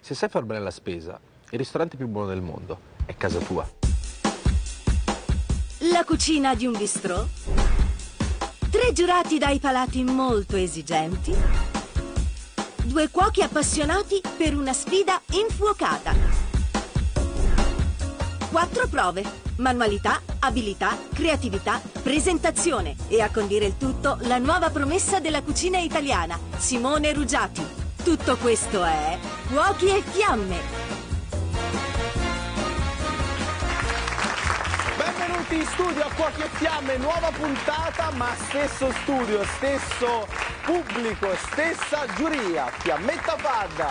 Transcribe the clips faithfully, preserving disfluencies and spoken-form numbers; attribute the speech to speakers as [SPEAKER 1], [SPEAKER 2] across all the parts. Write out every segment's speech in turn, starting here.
[SPEAKER 1] Se sai far bene la spesa, il ristorante più buono del mondo è casa tua.
[SPEAKER 2] La cucina di un bistrò? Tre giurati dai palati molto esigenti? Due cuochi appassionati per una sfida infuocata? Quattro prove: manualità, abilità, creatività, presentazione e a condire il tutto la nuova promessa della cucina italiana, Simone Ruggiati. Tutto questo è Cuochi e Fiamme.
[SPEAKER 3] Benvenuti in studio a Cuochi e Fiamme, nuova puntata, ma stesso studio, stesso pubblico, stessa giuria. Fiammetta Padda,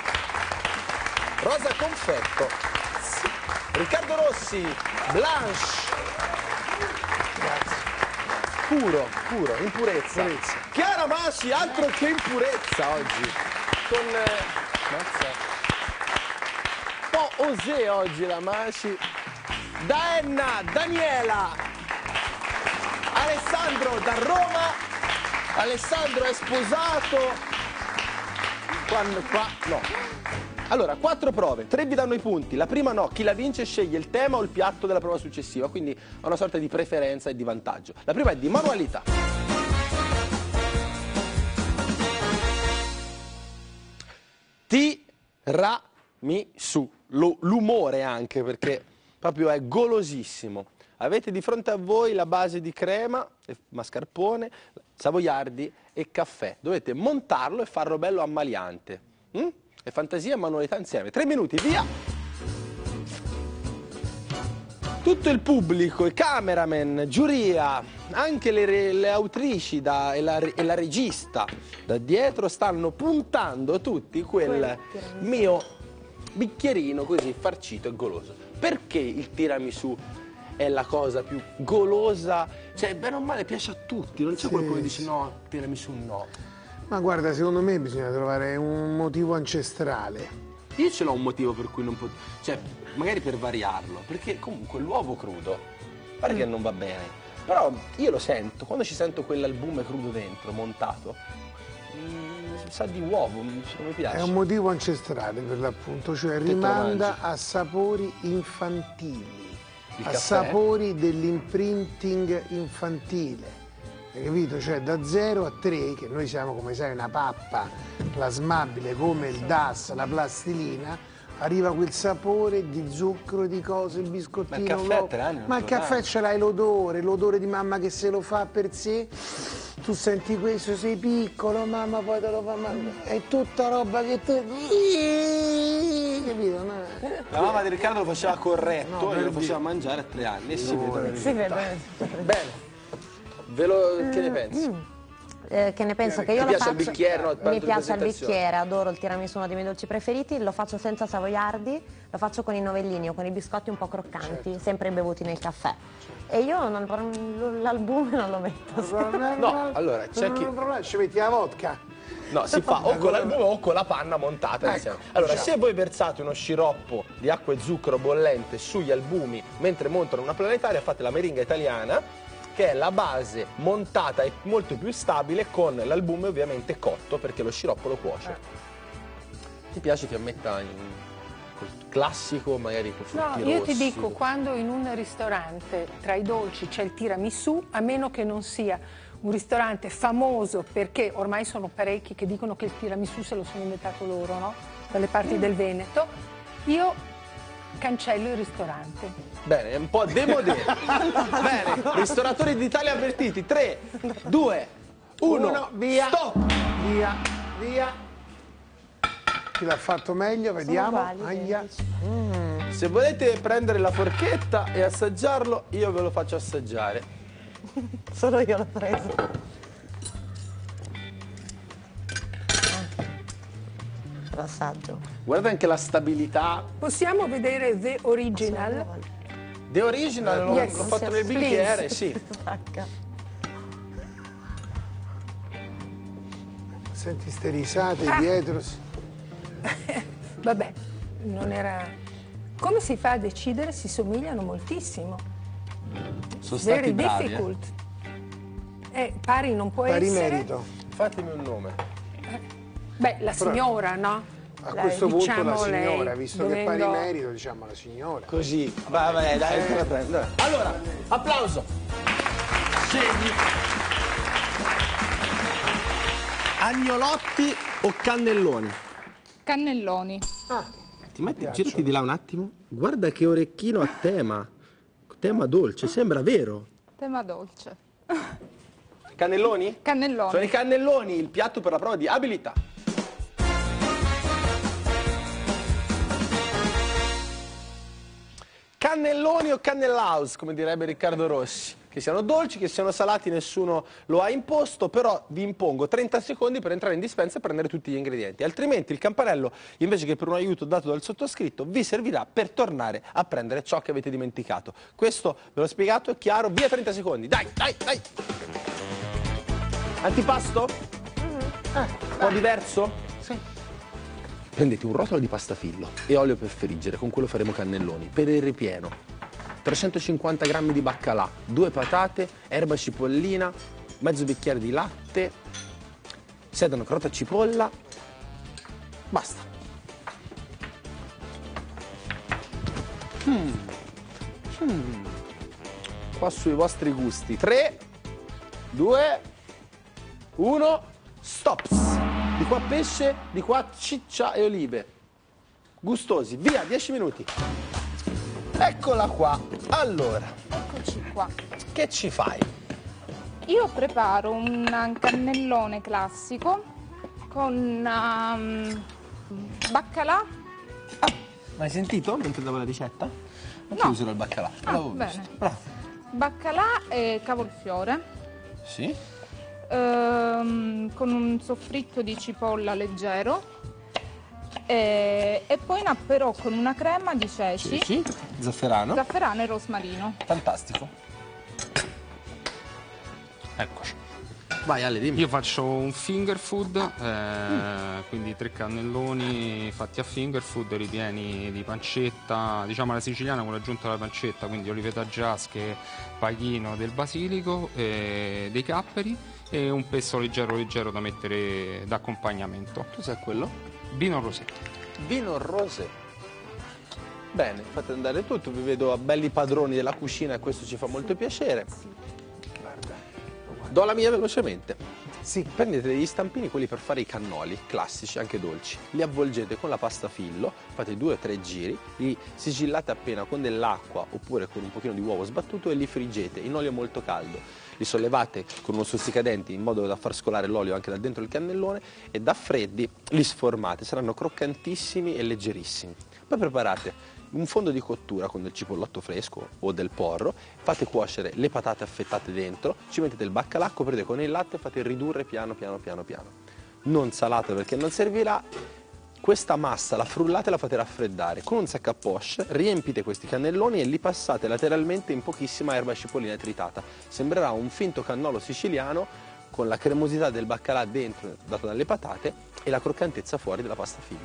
[SPEAKER 3] Rosa Confetto, Riccardo Rossi, Blanche. Grazie. Puro, puro, in purezza. purezza. Chiara Masci, altro che in purezza oggi. Con eh, un po' osè oggi la Masci. Daenna, Daniela, Alessandro da Roma. Alessandro è sposato. Quando qua no. Allora, quattro prove, tre vi danno i punti, la prima no, chi la vince sceglie il tema o il piatto della prova successiva, quindi ha una sorta di preferenza e di vantaggio. La prima è di manualità. Tiramisù, l'umore anche, perché proprio è golosissimo. Avete di fronte a voi la base di crema, mascarpone, savoiardi e caffè. Dovete montarlo e farlo bello ammaliante. Mm? E fantasia e manualità insieme. Tre minuti, via! Tutto il pubblico, i cameraman, giuria, anche le, le autrici da, e, la, e la regista da dietro stanno puntando tutti quel mio bicchierino così farcito e goloso. Perché il tiramisù è la cosa più golosa? Cioè, bene o male, piace a tutti, non c'è sì, qualcuno che dice no, tiramisù no.
[SPEAKER 4] Ma guarda, secondo me bisogna trovare un motivo ancestrale.
[SPEAKER 1] Io ce l'ho un motivo per cui non posso... Cioè, magari per variarlo, perché comunque l'uovo crudo, pare mm. che non va bene. Però io lo sento, quando ci sento quell'albume crudo dentro, montato, mm, sa di uovo, non mi piace.
[SPEAKER 4] È un motivo ancestrale per l'appunto, cioè che rimanda a sapori infantili,
[SPEAKER 1] Il
[SPEAKER 4] a
[SPEAKER 1] caffè?
[SPEAKER 4] sapori dell'imprinting infantile. Hai capito? Cioè da zero a tre, che noi siamo come sai una pappa plasmabile come il D A S, la plastilina, arriva quel sapore di zucchero, di cose, il biscottino.
[SPEAKER 1] Ma il caffè a tre anni non
[SPEAKER 4] Ma il caffè ce l'hai l'odore, l'odore di mamma che se lo fa per sé, tu senti questo, sei piccolo, mamma poi te lo fa, mamma. È tutta roba che tu... Capito? No?
[SPEAKER 1] La mamma di Riccardo lo faceva corretto
[SPEAKER 4] No,
[SPEAKER 1] e lo
[SPEAKER 4] per
[SPEAKER 1] faceva
[SPEAKER 4] dire.
[SPEAKER 1] mangiare a tre anni e si vede.
[SPEAKER 5] Si vede.
[SPEAKER 1] Bene. Ve lo, che ne pensi?
[SPEAKER 5] Mm. Eh, che ne penso che io
[SPEAKER 1] Ti
[SPEAKER 5] lo
[SPEAKER 1] piace il
[SPEAKER 5] faccio,
[SPEAKER 1] bicchiere, no?
[SPEAKER 5] mi
[SPEAKER 1] Tanto di
[SPEAKER 5] piace il
[SPEAKER 1] presentazione.
[SPEAKER 5] bicchiere, adoro il tiramisù, uno dei miei dolci preferiti, lo faccio senza savoiardi, lo faccio con i novellini o con i biscotti un po' croccanti,
[SPEAKER 4] Certo.
[SPEAKER 5] sempre bevuti nel caffè. E io non- l'albume non lo metto.
[SPEAKER 1] No, allora, c'è chi...
[SPEAKER 4] Ci metti la vodka.
[SPEAKER 1] No, si fa o con l'albume o con la panna montata
[SPEAKER 4] Ecco,
[SPEAKER 1] insieme. Allora,
[SPEAKER 4] diciamo.
[SPEAKER 1] se voi versate uno sciroppo di acqua e zucchero bollente sugli albumi mentre montano una planetaria, fate la meringa italiana, che è la base montata e molto più stabile, con l'albume ovviamente cotto perché lo sciroppo lo cuoce. Ti piace che metta in col classico, magari con frutti
[SPEAKER 6] No, io
[SPEAKER 1] rossi?
[SPEAKER 6] ti dico, quando in un ristorante tra i dolci c'è il tiramisù, a meno che non sia un ristorante famoso, perché ormai sono parecchi che dicono che il tiramisù se lo sono inventato loro, no? Dalle parti del Veneto, io cancello il ristorante.
[SPEAKER 1] Bene, è un po' demodé. Bene, ristoratori d'Italia avvertiti. tre, due, uno,
[SPEAKER 4] Uno, via.
[SPEAKER 1] Stop!
[SPEAKER 4] Via, via. Chi l'ha fatto meglio, vediamo.
[SPEAKER 5] uguali,
[SPEAKER 4] Aia.
[SPEAKER 1] Se volete prendere la forchetta e assaggiarlo, io ve lo faccio assaggiare.
[SPEAKER 5] Solo io l'ho preso. L'assaggio.
[SPEAKER 1] Guarda anche la stabilità.
[SPEAKER 6] Possiamo vedere The Original?
[SPEAKER 1] The Original l'ho
[SPEAKER 6] Yes,
[SPEAKER 1] l'ho fatto nel
[SPEAKER 6] please.
[SPEAKER 1] bicchiere, sì.
[SPEAKER 5] Stacca.
[SPEAKER 4] Senti ste risate
[SPEAKER 6] Ah.
[SPEAKER 4] dietro.
[SPEAKER 6] Vabbè, non era... Come si fa a decidere? Si somigliano moltissimo.
[SPEAKER 1] Sono stati
[SPEAKER 6] Very
[SPEAKER 1] bravi, eh.
[SPEAKER 6] difficult. Eh, pari non può
[SPEAKER 4] Pari
[SPEAKER 6] essere...
[SPEAKER 4] merito.
[SPEAKER 1] Fatemi un nome.
[SPEAKER 6] Beh, la signora, no?
[SPEAKER 4] A
[SPEAKER 6] Lei,
[SPEAKER 4] questo punto
[SPEAKER 6] diciamo
[SPEAKER 4] la signora,
[SPEAKER 6] lei,
[SPEAKER 4] visto
[SPEAKER 6] dovendo...
[SPEAKER 4] che pari merito, diciamo la signora.
[SPEAKER 3] Così, vai, vai, dai, te la prendo. dai. Allora, applauso. Scegli. Agnolotti o cannelloni?
[SPEAKER 7] Cannelloni.
[SPEAKER 4] Ah,
[SPEAKER 3] Ti metti, girati di là un attimo. Guarda che orecchino a tema. Tema dolce, sembra vero.
[SPEAKER 7] Tema dolce.
[SPEAKER 3] Cannelloni?
[SPEAKER 7] Cannelloni.
[SPEAKER 3] Sono i cannelloni, il piatto per la prova di abilità. Cannelloni o cannellaus, come direbbe Riccardo Rossi. Che siano dolci, che siano salati, nessuno lo ha imposto, però vi impongo trenta secondi per entrare in dispensa e prendere tutti gli ingredienti. Altrimenti il campanello, invece che per un aiuto dato dal sottoscritto, vi servirà per tornare a prendere ciò che avete dimenticato. Questo ve l'ho spiegato, è chiaro? Via trenta secondi, dai, dai, dai! Antipasto? Mm-hmm. eh, un po' diverso? Sì. Prendete un rotolo di pasta fillo e olio per friggere, con quello faremo cannelloni. Per il ripieno, trecentocinquanta grammi di baccalà, due patate, erba cipollina, mezzo bicchiere di latte, sedano, carota, cipolla, basta. Mm. Mm. Qua sui vostri gusti. tre, due, uno, stops. Di qua pesce, di qua ciccia e olive. Gustosi, via, dieci minuti. Eccola qua. Allora,
[SPEAKER 7] Eccoci qua.
[SPEAKER 3] che ci fai?
[SPEAKER 7] Io preparo un cannellone classico con um, baccalà.
[SPEAKER 3] Ah, hai sentito mentre davo la ricetta? Anche
[SPEAKER 7] No.
[SPEAKER 3] userò il baccalà.
[SPEAKER 7] Ah,
[SPEAKER 3] L'avevo
[SPEAKER 7] bene.
[SPEAKER 3] visto. Bravo.
[SPEAKER 7] Baccalà e cavolfiore.
[SPEAKER 3] Sì?
[SPEAKER 7] ehm, con un soffritto di cipolla leggero. E, e poi una, però con una crema di ceci,
[SPEAKER 3] Ceci, zafferano.
[SPEAKER 7] zafferano e rosmarino.
[SPEAKER 3] Fantastico. Eccoci. Vai Ale, dimmi.
[SPEAKER 8] Io faccio un finger food, eh, quindi tre cannelloni fatti a finger food, ripieni di pancetta, diciamo alla siciliana con l'aggiunta della pancetta, quindi olivetta giasche, pachino del basilico, eh, dei capperi e un pesto leggero leggero da mettere d'accompagnamento.
[SPEAKER 3] Cos'è quello?
[SPEAKER 8] Vino rosé.
[SPEAKER 3] Vino rosé. Bene, fate andare tutto, vi vedo belli padroni della cucina e questo ci fa molto piacere. Do la mia velocemente.
[SPEAKER 4] Sì.
[SPEAKER 3] Prendete degli stampini, quelli per fare i cannoli, classici, anche dolci. Li avvolgete con la pasta fillo, fate due o tre giri, li sigillate appena con dell'acqua oppure con un pochino di uovo sbattuto e li friggete in olio molto caldo. Li sollevate con uno stuzzicadenti in modo da far scolare l'olio anche da dentro il cannellone e da freddi li sformate, saranno croccantissimi e leggerissimi. Poi preparate un fondo di cottura con del cipollotto fresco o del porro, fate cuocere le patate affettate dentro, ci mettete il baccalà, coprite con il latte e fate ridurre piano piano piano piano. Non salate perché non servirà. Questa massa la frullate e la fate raffreddare. Con un sac à poche riempite questi cannelloni e li passate lateralmente in pochissima erba cipollina tritata. Sembrerà un finto cannolo siciliano con la cremosità del baccalà dentro data dalle patate e la croccantezza fuori della pasta fina.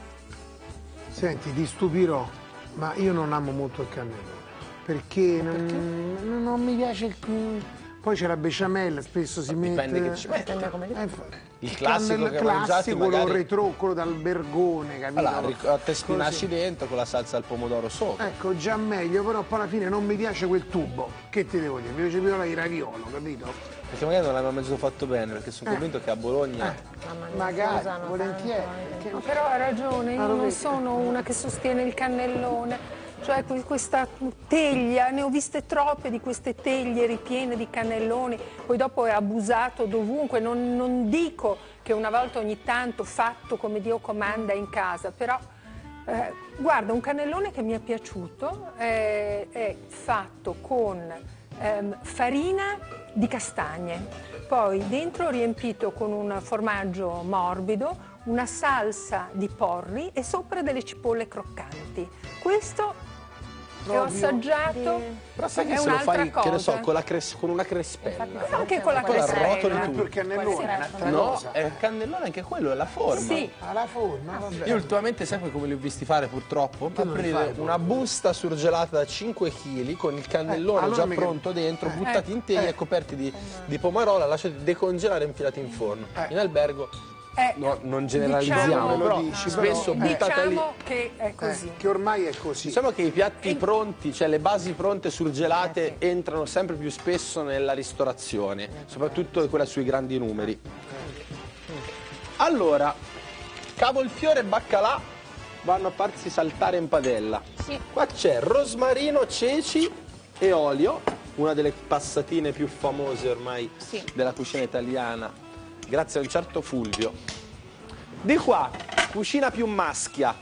[SPEAKER 4] Senti, ti stupirò, ma io non amo molto il cannellone, perché, non, non- non mi piace il... Poi c'è la besciamella, spesso si mette...
[SPEAKER 3] Dipende che ci metti.
[SPEAKER 4] Eh, fa-
[SPEAKER 3] Il classico
[SPEAKER 4] cannell-
[SPEAKER 3] che mangiate
[SPEAKER 4] classico,
[SPEAKER 3] magari-
[SPEAKER 4] lo retro, quello dal bergone, capito?
[SPEAKER 3] Allora, ricotta e spinaci
[SPEAKER 4] Così.
[SPEAKER 3] dentro con la salsa al pomodoro sopra.
[SPEAKER 4] Ecco, già meglio, però poi alla fine non mi piace quel tubo. Che ti devo dire? Mi piace più la di raviolo, capito?
[SPEAKER 3] Perché magari non l'abbiamo mezzo fatto bene, perché sono convinto che a Bologna...
[SPEAKER 5] Mamma mia,
[SPEAKER 4] Magari,
[SPEAKER 5] usano
[SPEAKER 4] volentieri.
[SPEAKER 5] tanto, eh.
[SPEAKER 4] perché-
[SPEAKER 6] No, però ha ragione, io
[SPEAKER 4] Ah, lo
[SPEAKER 6] non
[SPEAKER 4] vedi?
[SPEAKER 6] sono una che sostiene il cannellone, cioè que- questa teglia, ne ho viste troppe di queste teglie ripiene di cannelloni, poi dopo è abusato dovunque, non, non dico che una volta ogni tanto fatto come Dio comanda in casa, però eh, guarda, un cannellone che mi è piaciuto è, è fatto con ehm, farina di castagne, poi dentro riempito con un formaggio morbido, una salsa di porri e sopra delle cipolle croccanti. Questo che ho
[SPEAKER 4] Proprio
[SPEAKER 6] assaggiato
[SPEAKER 3] Però sai che
[SPEAKER 6] è
[SPEAKER 3] se lo
[SPEAKER 6] un'altra
[SPEAKER 3] fai,
[SPEAKER 6] cosa.
[SPEAKER 3] che ne so, con, la cres- con una crespella.
[SPEAKER 6] Anche con la
[SPEAKER 3] Poi la
[SPEAKER 6] crespella.
[SPEAKER 3] rotoli
[SPEAKER 4] Ma
[SPEAKER 3] tu.
[SPEAKER 4] tu il cannellone è un'altra
[SPEAKER 3] No,
[SPEAKER 4] cosa.
[SPEAKER 3] è il cannellone anche quello, è la forma.
[SPEAKER 6] Sì,
[SPEAKER 4] Alla forma, vabbè.
[SPEAKER 3] Io ultimamente sai come li ho visti fare purtroppo?
[SPEAKER 4] non li
[SPEAKER 3] Aprire
[SPEAKER 4] fai,
[SPEAKER 3] una busta surgelata da cinque chili con il cannellone
[SPEAKER 4] Eh, allora
[SPEAKER 3] già
[SPEAKER 4] mica-
[SPEAKER 3] pronto dentro,
[SPEAKER 4] eh,
[SPEAKER 3] buttati in teglia
[SPEAKER 4] eh.
[SPEAKER 3] e coperti di, di pomarola, lasciati decongelare e infilati in forno.
[SPEAKER 4] Eh.
[SPEAKER 3] In albergo
[SPEAKER 6] Eh,
[SPEAKER 1] no, non generalizziamo,
[SPEAKER 6] diciamo,
[SPEAKER 1] però
[SPEAKER 4] lo dici,
[SPEAKER 1] spesso
[SPEAKER 4] però, eh.
[SPEAKER 1] buttata lì.
[SPEAKER 6] diciamo che è così.
[SPEAKER 4] Eh, che ormai è così.
[SPEAKER 1] Diciamo che i piatti pronti, cioè le basi pronte surgelate, entrano sempre più spesso nella ristorazione, soprattutto quella sui grandi numeri. Allora, cavolfiore e baccalà vanno a farsi saltare in padella.
[SPEAKER 7] Sì.
[SPEAKER 1] Qua c'è rosmarino, ceci e olio, una delle passatine più famose ormai
[SPEAKER 7] Sì.
[SPEAKER 1] della cucina italiana, grazie a un certo Fulvio. Di qua, cucina più maschia,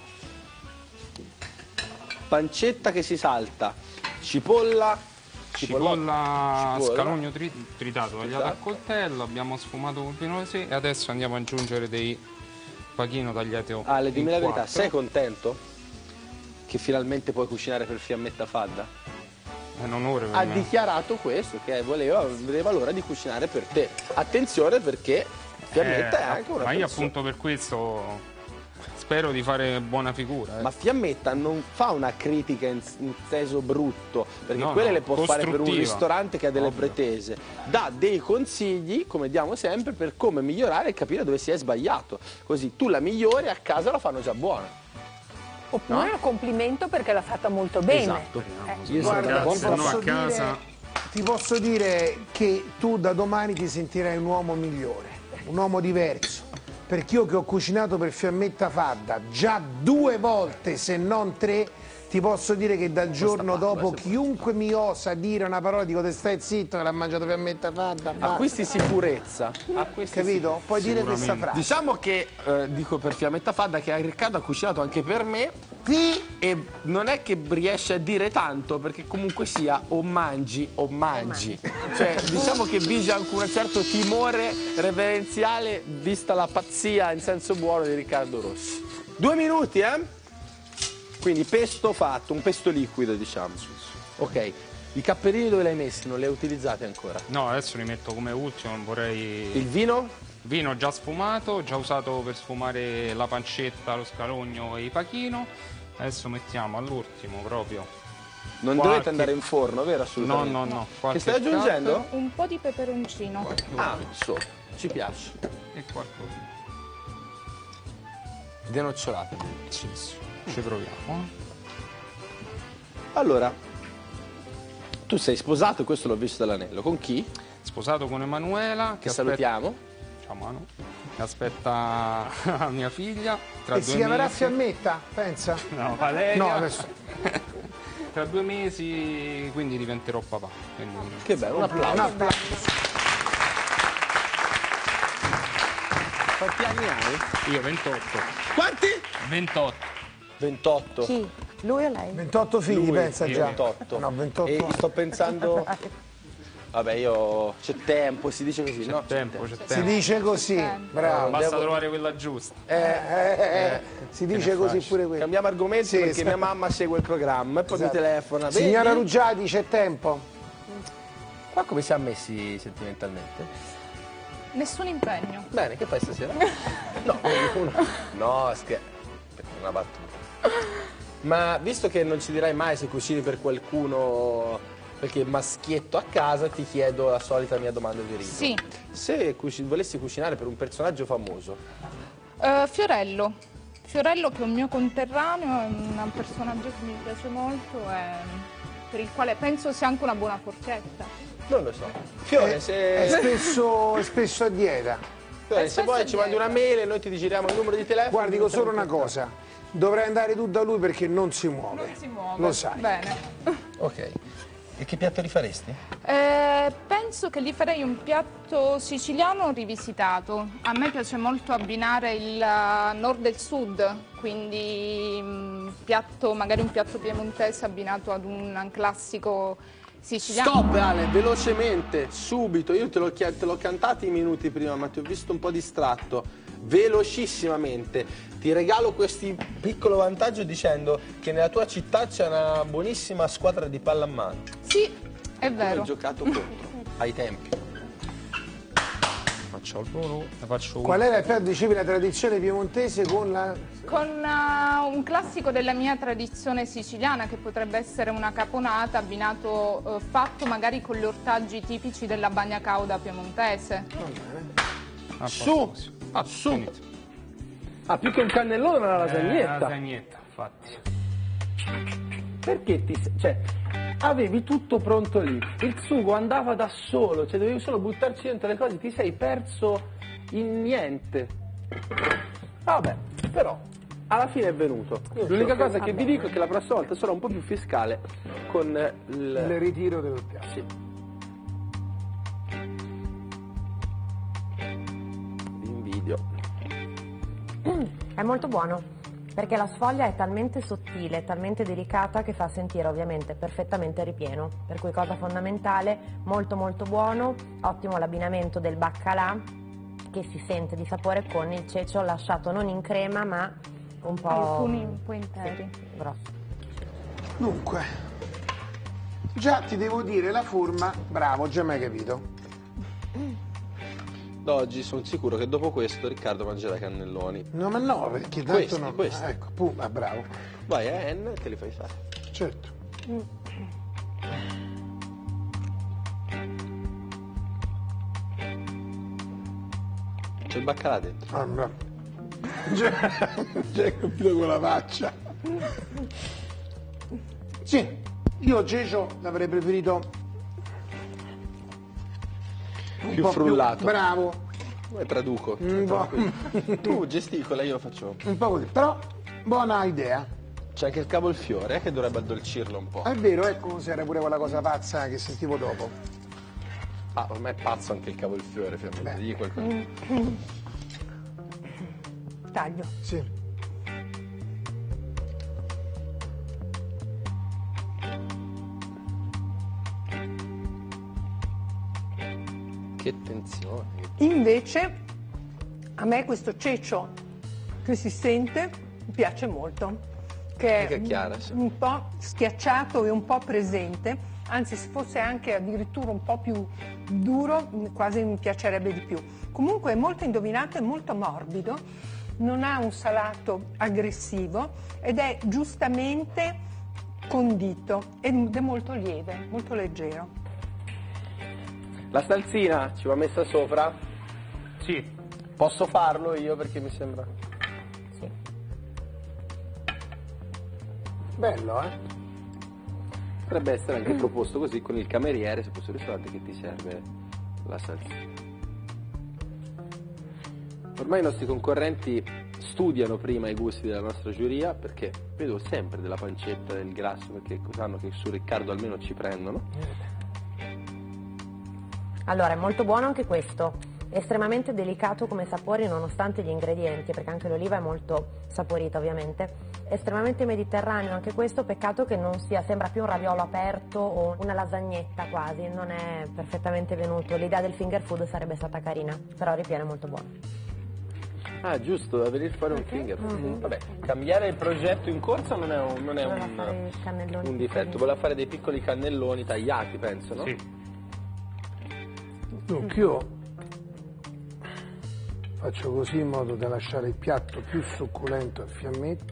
[SPEAKER 1] pancetta che si salta, cipolla,
[SPEAKER 8] Cipolla,
[SPEAKER 1] cipolla.
[SPEAKER 8] scalogno tri- tritato, tagliato a coltello, abbiamo sfumato con vino rosé e adesso andiamo ad aggiungere dei pachino tagliati in
[SPEAKER 1] Ale, dimmi la verità,
[SPEAKER 8] quattro.
[SPEAKER 1] sei contento che finalmente puoi cucinare per Fiammetta Fadda?
[SPEAKER 8] È un onore per
[SPEAKER 1] Ha
[SPEAKER 8] me.
[SPEAKER 1] dichiarato questo, che voleva, vedeva l'ora di cucinare per te. Attenzione perché Fiammetta
[SPEAKER 8] Eh,
[SPEAKER 1] è anche una
[SPEAKER 8] ma io
[SPEAKER 1] persona.
[SPEAKER 8] appunto per questo spero di fare buona figura. eh.
[SPEAKER 1] Ma Fiammetta non fa una critica in, in senso brutto, perché
[SPEAKER 8] No,
[SPEAKER 1] quelle
[SPEAKER 8] no,
[SPEAKER 1] le può fare per un
[SPEAKER 8] costruttiva.
[SPEAKER 1] ristorante che ha delle
[SPEAKER 8] Ovvio.
[SPEAKER 1] pretese. Dà dei consigli, come diamo sempre, per come migliorare e capire dove si è sbagliato. Così tu la migliori e a casa la fanno già buona.
[SPEAKER 6] Oppure un complimento perché l'ha fatta molto bene.
[SPEAKER 1] Esatto.
[SPEAKER 6] Eh,
[SPEAKER 1] Io sono
[SPEAKER 4] Guarda,
[SPEAKER 1] d'accordo.
[SPEAKER 4] ti
[SPEAKER 8] se no
[SPEAKER 4] posso,
[SPEAKER 8] a casa-
[SPEAKER 4] dire, ti posso dire che tu da domani ti sentirai un uomo migliore, un uomo diverso. Perché io che ho cucinato per Fiammetta Fadda già due volte, se non tre, ti posso dire che dal giorno dopo chiunque mi osa dire una parola dico te stai zitto che l'ha mangiato Fiammetta Fadda. basta.
[SPEAKER 1] Acquisti sicurezza. Acquisti
[SPEAKER 4] Capito? Puoi dire questa frase.
[SPEAKER 1] Diciamo che, eh, dico per Fiammetta Fadda, che Riccardo ha cucinato anche per me
[SPEAKER 4] Sì,
[SPEAKER 1] e non è che riesce a dire tanto perché comunque sia o mangi o mangi. Cioè diciamo che vige anche un certo timore reverenziale vista la pazzia in senso buono di Riccardo Rossi. Due minuti, eh? Quindi pesto fatto, un pesto liquido diciamo. Ok, i capperini dove li hai messi? Non li hai utilizzati ancora?
[SPEAKER 8] No, adesso li metto come ultimo, non vorrei...
[SPEAKER 1] Il vino?
[SPEAKER 8] Vino già sfumato, già usato per sfumare la pancetta, lo scalogno e i pachino. Adesso mettiamo all'ultimo proprio.
[SPEAKER 1] Non
[SPEAKER 8] Qualche-
[SPEAKER 1] dovete andare in forno, vero?
[SPEAKER 8] No,
[SPEAKER 1] Assolutamente.
[SPEAKER 8] no, no.
[SPEAKER 1] Che
[SPEAKER 8] qualche
[SPEAKER 1] stai aggiungendo?
[SPEAKER 8] scatto
[SPEAKER 7] Un po' di peperoncino.
[SPEAKER 1] Ah, so, ci piace.
[SPEAKER 8] E qualcosa.
[SPEAKER 1] Denocciolate.
[SPEAKER 8] Sì, sì. Ci proviamo. eh.
[SPEAKER 1] Allora, tu sei sposato, questo l'ho visto dall'anello. Con chi?
[SPEAKER 8] Sposato con Emanuela, che,
[SPEAKER 1] Che
[SPEAKER 8] aspetta...
[SPEAKER 1] salutiamo.
[SPEAKER 8] Ciao Manu. Che aspetta mia figlia. Tra
[SPEAKER 4] e
[SPEAKER 8] due
[SPEAKER 4] si chiamerà
[SPEAKER 8] mesi.
[SPEAKER 4] Fiammetta, pensa?
[SPEAKER 8] No, Valeria.
[SPEAKER 4] No, adesso.
[SPEAKER 8] Tra due mesi, quindi diventerò papà. Quindi...
[SPEAKER 1] Che bello, un applauso.
[SPEAKER 4] Un applauso.
[SPEAKER 1] Quanti anni hai?
[SPEAKER 8] Io ventotto.
[SPEAKER 1] Quanti?
[SPEAKER 8] ventotto.
[SPEAKER 1] ventotto.
[SPEAKER 5] Chi? Lui o lei?
[SPEAKER 4] ventotto figli,
[SPEAKER 1] Lui,
[SPEAKER 4] pensa
[SPEAKER 1] io
[SPEAKER 4] già.
[SPEAKER 1] ventotto.
[SPEAKER 4] No, ventotto.
[SPEAKER 1] E sto pensando... Vabbè, io... C'è tempo, si dice così, no?
[SPEAKER 8] C'è tempo, c'è
[SPEAKER 4] Si
[SPEAKER 8] tempo.
[SPEAKER 4] dice così, bravo.
[SPEAKER 8] Basta
[SPEAKER 1] devo-
[SPEAKER 8] trovare quella giusta.
[SPEAKER 4] Eh, eh, eh, si dice
[SPEAKER 8] ne
[SPEAKER 4] così
[SPEAKER 8] faccio?
[SPEAKER 4] pure questo.
[SPEAKER 1] Cambiamo argomento
[SPEAKER 4] Sì,
[SPEAKER 1] perché
[SPEAKER 4] esatto.
[SPEAKER 1] mia mamma segue il programma e poi
[SPEAKER 4] Esatto.
[SPEAKER 1] mi telefona.
[SPEAKER 4] Signora
[SPEAKER 1] Vedi?
[SPEAKER 4] Ruggiati, c'è tempo?
[SPEAKER 1] Qua come siamo messi sentimentalmente?
[SPEAKER 7] Nessun impegno.
[SPEAKER 1] Bene, che fai stasera? No, uno. No, scherzo. Una battuta. Ma visto che non ci dirai mai se cucini per qualcuno perché maschietto a casa, ti chiedo la solita mia domanda di rito.
[SPEAKER 7] Sì.
[SPEAKER 1] Se cuci- volessi cucinare per un personaggio famoso,
[SPEAKER 7] Eh, Fiorello. Fiorello che è un mio conterraneo, è un personaggio che mi piace molto e per il quale penso sia anche una buona forchetta.
[SPEAKER 1] non lo so. Fiore,
[SPEAKER 4] È,
[SPEAKER 1] se,
[SPEAKER 4] è spesso, è spesso a dieta.
[SPEAKER 1] Fiore,
[SPEAKER 7] è
[SPEAKER 1] se
[SPEAKER 7] spesso
[SPEAKER 1] vuoi ci mandi
[SPEAKER 7] dietro.
[SPEAKER 1] una mail e noi ti giriamo il numero di telefono.
[SPEAKER 4] Guardi, dico solo una
[SPEAKER 1] Facciamo-
[SPEAKER 4] cosa. Dovrai andare tu da lui perché non si muove.
[SPEAKER 7] Non si muove.
[SPEAKER 4] Lo sai.
[SPEAKER 7] Bene.
[SPEAKER 1] Ok. E che piatto rifaresti?
[SPEAKER 7] Eh, penso che gli farei un piatto siciliano rivisitato. A me piace molto abbinare il eh, nord e il sud, quindi mm, piatto, magari un piatto piemontese abbinato ad un classico siciliano.
[SPEAKER 1] Stop Ale, velocemente, subito. Io te l'ho chie- te l'ho cantato i minuti prima, ma ti ho visto un po' distratto. Velocissimamente. Ti regalo questo piccolo vantaggio dicendo che nella tua città c'è una buonissima squadra di pallamano.
[SPEAKER 7] Sì, è
[SPEAKER 1] Io
[SPEAKER 7] vero.
[SPEAKER 1] ho giocato contro, ai tempi.
[SPEAKER 8] Faccio il volo, ne faccio uno.
[SPEAKER 4] Qual è il piatto, dicevi, la tradizione piemontese con la...
[SPEAKER 7] Con eh, un classico della mia tradizione siciliana che potrebbe essere una caponata abbinato, eh, fatto magari con gli ortaggi tipici della bagna cauda piemontese.
[SPEAKER 8] Ah,
[SPEAKER 1] Su,
[SPEAKER 8] posso.
[SPEAKER 3] Ah, su.
[SPEAKER 8] Inizio.
[SPEAKER 3] Ah, più che un cannellone una
[SPEAKER 8] Eh,
[SPEAKER 3] lasagnetta.
[SPEAKER 8] lasagnetta, infatti.
[SPEAKER 3] Perché ti... cioè, avevi tutto pronto lì. Il sugo andava da solo, cioè dovevi solo buttarci dentro le cose, ti sei perso in niente. Vabbè, però, alla fine è venuto. L'unica cosa che vi dico è che la prossima volta sarò un po' più fiscale con il...
[SPEAKER 4] Il ritiro del piatto.
[SPEAKER 3] Sì. Vi invidio.
[SPEAKER 5] È molto buono, perché la sfoglia è talmente sottile, talmente delicata che fa sentire ovviamente perfettamente ripieno, per cui cosa fondamentale, molto molto buono, ottimo l'abbinamento del baccalà che si sente di sapore con il ceccio lasciato non in crema ma un po'...
[SPEAKER 7] Alcuni un po' interi.
[SPEAKER 5] Sì, grosso.
[SPEAKER 4] Dunque, già ti devo dire la forma, bravo, già mai capito.
[SPEAKER 3] Oggi sono sicuro che dopo questo Riccardo mangerà i cannelloni.
[SPEAKER 4] No, ma no, perché tanto
[SPEAKER 3] Questi,
[SPEAKER 4] no.
[SPEAKER 3] questi.
[SPEAKER 4] Ah, ecco, pum, ah, bravo.
[SPEAKER 3] Vai a N e te li fai fare.
[SPEAKER 4] Certo.
[SPEAKER 3] C'è il baccalà dentro.
[SPEAKER 4] Ah, bravo. Già, già hai capito con la faccia. Sì, io Cecio l'avrei preferito un
[SPEAKER 3] Più
[SPEAKER 4] po'
[SPEAKER 3] frullato.
[SPEAKER 4] bravo,
[SPEAKER 3] Io traduco.
[SPEAKER 4] un po',
[SPEAKER 3] Tu gesticola, io faccio.
[SPEAKER 4] un po' così, però buona idea.
[SPEAKER 3] C'è anche il cavolfiore eh, che dovrebbe addolcirlo un po'.
[SPEAKER 4] È vero, ecco, se era pure quella cosa pazza che sentivo dopo.
[SPEAKER 3] Ah, ormai è pazzo anche il cavolfiore, fiammante. Digli qualcosa.
[SPEAKER 6] Taglio.
[SPEAKER 4] Sì.
[SPEAKER 3] Che tensione.
[SPEAKER 6] Invece a me questo ceccio che si sente piace molto, che
[SPEAKER 3] Che
[SPEAKER 6] è
[SPEAKER 3] è chiara, sì.
[SPEAKER 6] un po' schiacciato e un po' presente, anzi se fosse anche addirittura un po' più duro quasi mi piacerebbe di più. Comunque è molto indovinato, è molto morbido, non ha un salato aggressivo ed è giustamente condito ed è molto lieve, molto leggero.
[SPEAKER 3] La salsina ci va messa sopra?
[SPEAKER 8] Sì,
[SPEAKER 3] Posso farlo io perché mi sembra.
[SPEAKER 5] Sì.
[SPEAKER 4] Bello, eh?
[SPEAKER 3] Potrebbe essere anche proposto così con il cameriere, se fosse un ristorante, che ti serve la salsina. Ormai i nostri concorrenti studiano prima i gusti della nostra giuria, perché vedo sempre della pancetta, del grasso, perché sanno che su Riccardo almeno ci prendono.
[SPEAKER 5] Allora, è molto buono anche questo, estremamente delicato come sapori nonostante gli ingredienti, perché anche l'oliva è molto saporita ovviamente, estremamente mediterraneo anche questo, peccato che non sia, sembra più un raviolo aperto o una lasagnetta quasi, non è perfettamente venuto, l'idea del finger food sarebbe stata carina, però ripieno è molto buono.
[SPEAKER 3] Ah, giusto, da venire fuori un finger. Mm, Vabbè, cambiare il progetto in corsa non è un, non è
[SPEAKER 5] Voleva
[SPEAKER 3] un,
[SPEAKER 5] fare i cannelloni
[SPEAKER 3] un difetto,
[SPEAKER 5] piccoli.
[SPEAKER 3] voleva fare dei piccoli cannelloni tagliati, penso, no?
[SPEAKER 8] sì.
[SPEAKER 4] Dunque io faccio così in modo da lasciare il piatto più succulento e fiammetto.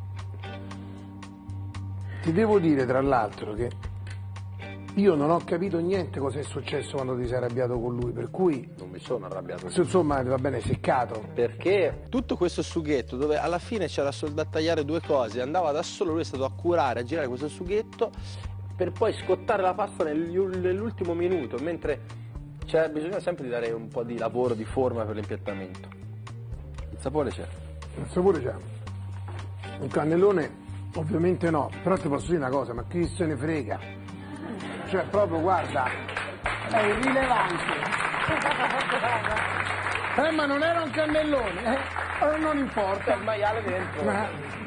[SPEAKER 4] Ti devo dire tra l'altro che io non ho capito niente cosa è successo quando ti sei arrabbiato con lui, per cui
[SPEAKER 3] Non mi sono arrabbiato.
[SPEAKER 4] insomma va bene seccato.
[SPEAKER 3] Perché tutto questo sughetto, dove alla fine c'era solo da tagliare due cose, andava da solo, lui è stato a curare, a girare questo sughetto, per poi scottare la pasta negli- nell'ultimo minuto, mentre c'è bisogno sempre di dare un po' di lavoro, di forma per l'impiattamento. Il sapore c'è.
[SPEAKER 4] Il sapore c'è. Un cannellone ovviamente no, però ti posso dire una cosa, ma chi se ne frega? Cioè proprio guarda, è irrilevante. Eh ma non era un cannellone, eh? Allora non importa.
[SPEAKER 3] il maiale dentro.
[SPEAKER 4] Ma-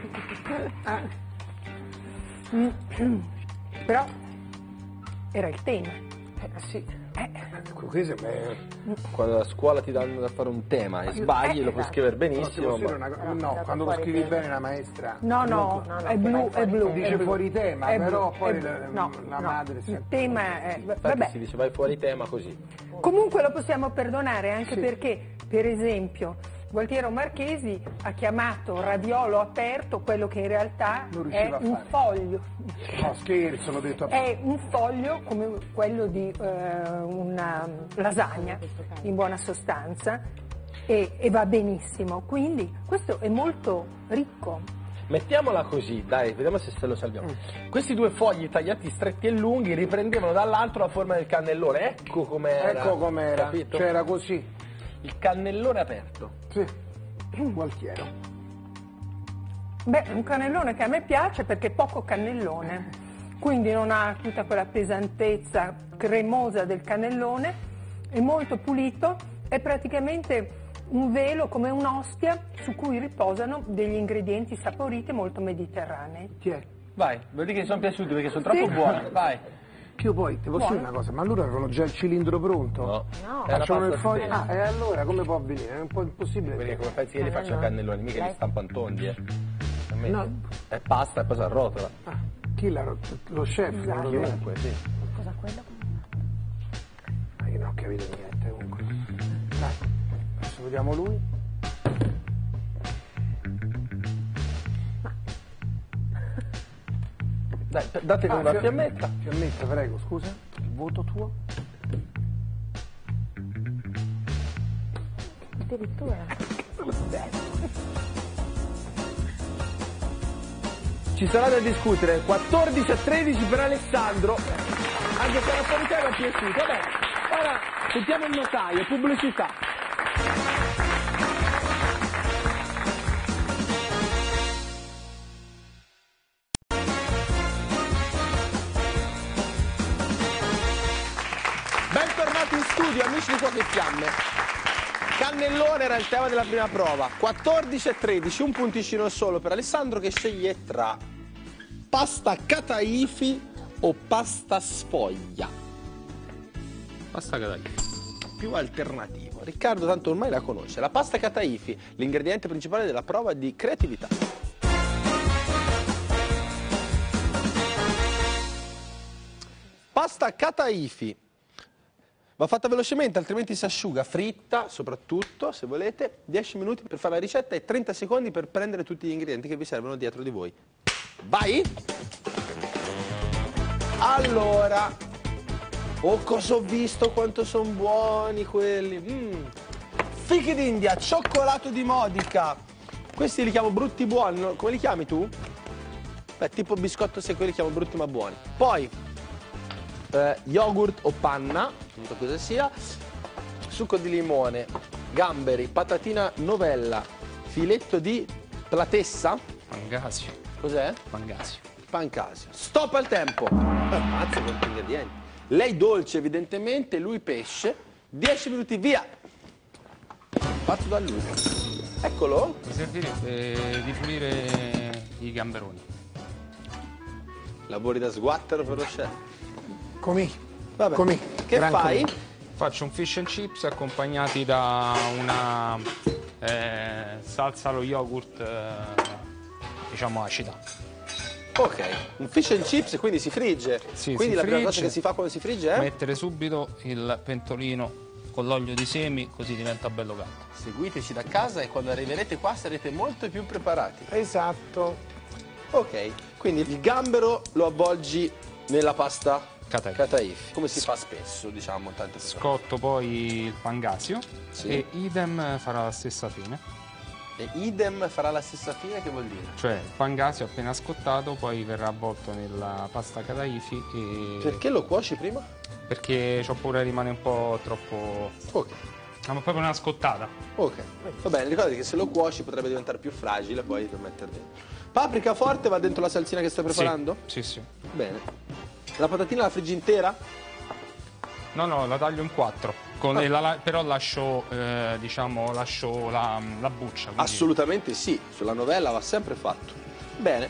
[SPEAKER 6] Però era il tema.
[SPEAKER 3] Eh, sì.
[SPEAKER 4] Ecco, questo è...
[SPEAKER 3] Quando a scuola ti danno da fare un tema e sbagli, lo puoi scrivere benissimo.
[SPEAKER 4] Posso dire
[SPEAKER 3] ma-
[SPEAKER 4] una co-
[SPEAKER 5] No,
[SPEAKER 4] no,
[SPEAKER 5] tirato
[SPEAKER 4] quando lo
[SPEAKER 5] fuori
[SPEAKER 4] scrivi
[SPEAKER 5] il tema.
[SPEAKER 4] bene la maestra...
[SPEAKER 6] No, no,
[SPEAKER 5] no, no,
[SPEAKER 6] è
[SPEAKER 5] che
[SPEAKER 6] blu,
[SPEAKER 5] vai
[SPEAKER 6] è
[SPEAKER 5] fuori
[SPEAKER 6] blu.
[SPEAKER 5] tema.
[SPEAKER 4] Dice
[SPEAKER 6] è blu.
[SPEAKER 4] fuori tema,
[SPEAKER 6] È
[SPEAKER 4] però
[SPEAKER 6] blu,
[SPEAKER 4] poi
[SPEAKER 6] è
[SPEAKER 4] la-
[SPEAKER 6] blu. No,
[SPEAKER 4] la
[SPEAKER 6] no,
[SPEAKER 4] madre si-
[SPEAKER 6] il tema è...
[SPEAKER 3] Infatti
[SPEAKER 6] Vabbè.
[SPEAKER 3] si dice vai fuori tema così.
[SPEAKER 6] Comunque lo possiamo perdonare anche
[SPEAKER 4] Sì.
[SPEAKER 6] perché, per esempio, Gualtiero Marchesi ha chiamato raviolo aperto quello che in realtà
[SPEAKER 4] Non
[SPEAKER 6] è
[SPEAKER 4] riusciva a
[SPEAKER 6] un
[SPEAKER 4] fare.
[SPEAKER 6] foglio.
[SPEAKER 4] No, scherzo, l'ho detto a
[SPEAKER 6] È un foglio come quello di eh, una lasagna, in buona sostanza. e, e va benissimo, quindi questo è molto ricco.
[SPEAKER 1] Mettiamola così, dai, vediamo se se lo salviamo. Mm. Questi due fogli tagliati stretti e lunghi riprendevano dall'alto la forma del cannellone. Ecco com'era.
[SPEAKER 4] Ecco com'era, c'era così.
[SPEAKER 1] Il cannellone aperto.
[SPEAKER 4] Sì, gualtiero.
[SPEAKER 6] Beh, un cannellone che a me piace perché è poco cannellone, quindi non ha tutta quella pesantezza cremosa del cannellone, è molto pulito, è praticamente un velo come un'ostia su cui riposano degli ingredienti saporiti molto mediterranei.
[SPEAKER 4] Tieni.
[SPEAKER 1] Vai, vedi che sono piaciuti perché sono troppo
[SPEAKER 6] Sì.
[SPEAKER 1] buoni, vai.
[SPEAKER 4] Che io poi ti posso dire una cosa, ma allora avevano già il cilindro pronto?
[SPEAKER 1] No,
[SPEAKER 5] No.
[SPEAKER 1] è una
[SPEAKER 4] Facciamo il
[SPEAKER 1] pasta
[SPEAKER 4] foglio.
[SPEAKER 1] stessa.
[SPEAKER 4] Ah, e allora come può avvenire? È un po' impossibile.
[SPEAKER 1] Perché come pensi che li
[SPEAKER 5] Eh,
[SPEAKER 1] faccio
[SPEAKER 5] no.
[SPEAKER 1] cannelloni, mica
[SPEAKER 5] Lei-
[SPEAKER 1] li stampantondi, eh. Veramente.
[SPEAKER 4] No.
[SPEAKER 1] È pasta e poi si arrotola.
[SPEAKER 4] Ah, chi l'ha rotto? Lo chef?
[SPEAKER 5] Esatto.
[SPEAKER 4] non lo so.
[SPEAKER 1] Chiunque, sì.
[SPEAKER 5] Cosa quello?
[SPEAKER 4] Ah, io non ho capito niente comunque. Dai, adesso vediamo lui.
[SPEAKER 1] Dai, datemi
[SPEAKER 4] Ah,
[SPEAKER 1] una
[SPEAKER 4] fia-
[SPEAKER 1] fiammetta.
[SPEAKER 4] Fiammetta, prego, scusa. Il voto tuo?
[SPEAKER 5] Addirittura.
[SPEAKER 1] Ci sarà da discutere. quattordici a tredici per Alessandro. Anche se la parità mi è piaciuta. Vabbè, ora sentiamo il notaio, pubblicità. Bentornati in studio, amici di Cuoco e Fiamme. Cannellone era il tema della prima prova. quattordici e tredici, un punticino solo per Alessandro che sceglie tra pasta cataifi o pasta sfoglia.
[SPEAKER 8] Pasta cataifi.
[SPEAKER 1] Più alternativo. Riccardo tanto ormai la conosce. La pasta cataifi, l'ingrediente principale della prova di creatività. Pasta cataifi. Va fatta velocemente, altrimenti si asciuga, fritta soprattutto, se volete, dieci minuti per fare la ricetta e trenta secondi per prendere tutti gli ingredienti che vi servono dietro di voi. Vai! Allora, oh cosa ho visto, quanto sono buoni quelli! Mm. Fichi d'India, cioccolato di Modica, questi li chiamo brutti buoni, no? Come li chiami tu? Beh, tipo biscotto secco, li chiamo brutti ma buoni. Poi, eh, yogurt o panna, non so cosa sia, succo di limone, gamberi, patatina novella, filetto di platessa,
[SPEAKER 8] Pangasio.
[SPEAKER 1] cos'è?
[SPEAKER 8] Pangasio.
[SPEAKER 1] Pancasio. Stop al tempo. Ammazza quanti ingredienti. Lei dolce evidentemente, lui pesce. dieci minuti via. Fatto da lui. Eccolo.
[SPEAKER 8] Mi servirebbe di pulire i gamberoni.
[SPEAKER 1] Lavori da sguattero per lo chef.
[SPEAKER 4] Comì.
[SPEAKER 1] Vabbè.
[SPEAKER 4] Comì.
[SPEAKER 1] Che
[SPEAKER 4] Gran
[SPEAKER 1] fai?
[SPEAKER 4] comì.
[SPEAKER 8] Faccio un fish and chips accompagnati da una eh, salsa allo yogurt, eh, diciamo acida.
[SPEAKER 1] Ok. Un fish and chips, quindi si frigge.
[SPEAKER 8] Sì,
[SPEAKER 1] quindi
[SPEAKER 8] si
[SPEAKER 1] la prima cosa
[SPEAKER 8] frigge.
[SPEAKER 1] che si fa quando si frigge è
[SPEAKER 8] Mettere subito il pentolino con l'olio di semi, così diventa bello caldo.
[SPEAKER 1] seguiteci da casa e quando arriverete qua sarete molto più preparati.
[SPEAKER 4] Esatto.
[SPEAKER 1] Ok. Quindi il gambero lo avvolgi nella pasta
[SPEAKER 8] Cataifi.
[SPEAKER 1] cataifi, come si fa spesso, diciamo, tante persone.
[SPEAKER 8] Scotto poi il pangasio
[SPEAKER 1] Sì.
[SPEAKER 8] e idem farà la stessa fine.
[SPEAKER 1] E idem farà la stessa fine, che vuol dire?
[SPEAKER 8] Cioè il pangasio appena scottato poi verrà avvolto nella pasta cataifi e...
[SPEAKER 1] Perché lo cuoci prima?
[SPEAKER 8] Perché ho paura che rimane un po' troppo...
[SPEAKER 1] Ok,
[SPEAKER 8] Ah, ma proprio una scottata.
[SPEAKER 1] ok. Va bene, ricordati che se lo cuoci potrebbe diventare più fragile poi per mettere dentro. Paprika forte va dentro la salsina che stai preparando?
[SPEAKER 8] Sì, sì, sì.
[SPEAKER 1] Bene. La patatina la friggi intera?
[SPEAKER 8] No, no, la taglio in quattro. Con- e la- la- però lascio, eh, diciamo, lascio la, la buccia. quindi-
[SPEAKER 1] Assolutamente sì, sulla novella va sempre fatto. Bene.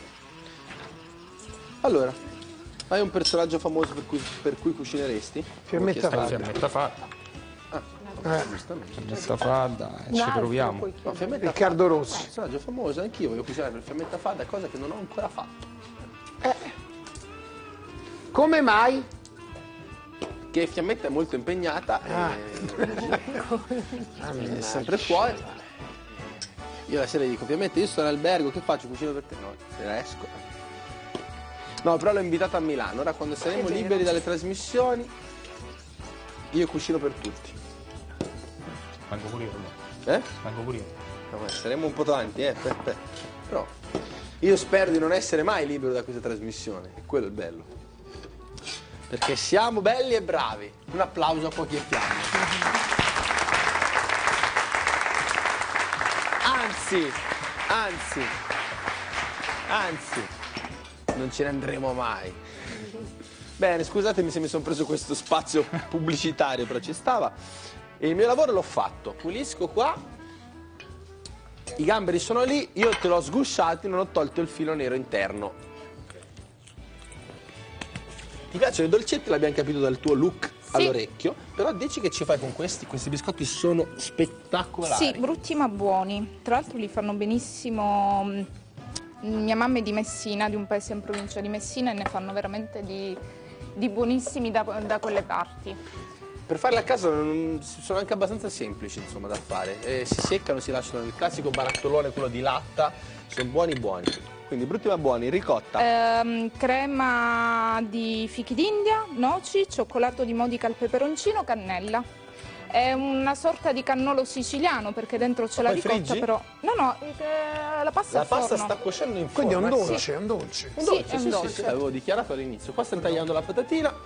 [SPEAKER 1] Allora, hai un personaggio famoso per cui, per cui cucineresti?
[SPEAKER 4] Fiammetta
[SPEAKER 1] Ho chiesto-
[SPEAKER 4] Fadda.
[SPEAKER 8] Fiammetta Fadda.
[SPEAKER 4] Eh,
[SPEAKER 1] Giustamente.
[SPEAKER 8] Fiammetta Fadda, e ci
[SPEAKER 6] L'altro
[SPEAKER 8] proviamo.
[SPEAKER 6] puoi
[SPEAKER 1] No,
[SPEAKER 6] chiedere.
[SPEAKER 1] Fiammetta
[SPEAKER 4] Riccardo
[SPEAKER 1] Fadda,
[SPEAKER 4] Rossi.
[SPEAKER 1] personaggio famoso, anch'io voglio cucinare per Fiammetta Fadda, cosa che non ho ancora fatto.
[SPEAKER 4] come mai?
[SPEAKER 1] Che Fiammetta è molto impegnata
[SPEAKER 4] Ah.
[SPEAKER 1] e è sempre fuori. Io la sera gli dico, Fiammetta, io sto in albergo, che faccio? Cucino per te? No, se esco. No, però l'ho invitata a Milano, ora quando saremo liberi dalle trasmissioni, io cucino per tutti.
[SPEAKER 8] Vengo pure io. allora.
[SPEAKER 3] Eh?
[SPEAKER 8] Vengo pure io.
[SPEAKER 3] No, saremo un po' tanti, eh? Per, per. Però io spero di non essere mai libero da questa trasmissione, e quello è il bello. Perché siamo belli e bravi. Un applauso a Fuochi e Fiamme. Anzi, anzi, anzi, non ce ne andremo mai. Bene, scusatemi se mi sono preso questo spazio pubblicitario, però ci stava. E il mio lavoro l'ho fatto. Pulisco qua. I gamberi sono lì, io te l'ho sgusciati, non ho tolto il filo nero interno. Ti piacciono i dolcetti? L'abbiamo capito dal tuo look
[SPEAKER 7] Sì.
[SPEAKER 3] all'orecchio. Però dici che ci fai con questi? Questi biscotti sono spettacolari.
[SPEAKER 7] Sì, brutti ma buoni. Tra l'altro li fanno benissimo. mh, Mia mamma è di Messina, di un paese in provincia di Messina, e ne fanno veramente di, di buonissimi da, da quelle parti.
[SPEAKER 3] Per farli a casa non- sono anche abbastanza semplici, insomma, da fare. Eh, si seccano, si lasciano nel classico barattolone, quello di latta. Sono buoni buoni. Quindi brutti ma buoni, ricotta.
[SPEAKER 7] Ehm, crema di fichi d'India, noci, cioccolato di Modica al peperoncino, cannella. È una sorta di cannolo siciliano perché dentro c'è la
[SPEAKER 3] poi
[SPEAKER 7] ricotta,
[SPEAKER 3] friggi?
[SPEAKER 7] però. No, no, eh, la pasta
[SPEAKER 3] La
[SPEAKER 7] al
[SPEAKER 3] pasta
[SPEAKER 7] forno.
[SPEAKER 3] sta cuocendo in
[SPEAKER 4] Quindi è
[SPEAKER 3] forno.
[SPEAKER 4] un
[SPEAKER 3] eh?
[SPEAKER 4] dolce, è un dolce.
[SPEAKER 3] Un
[SPEAKER 7] Sì,
[SPEAKER 3] dolce,
[SPEAKER 7] è un
[SPEAKER 3] sì, sì,
[SPEAKER 7] dolce.
[SPEAKER 3] sì, l'avevo dichiarato all'inizio. Qua stiamo tagliando la patatina.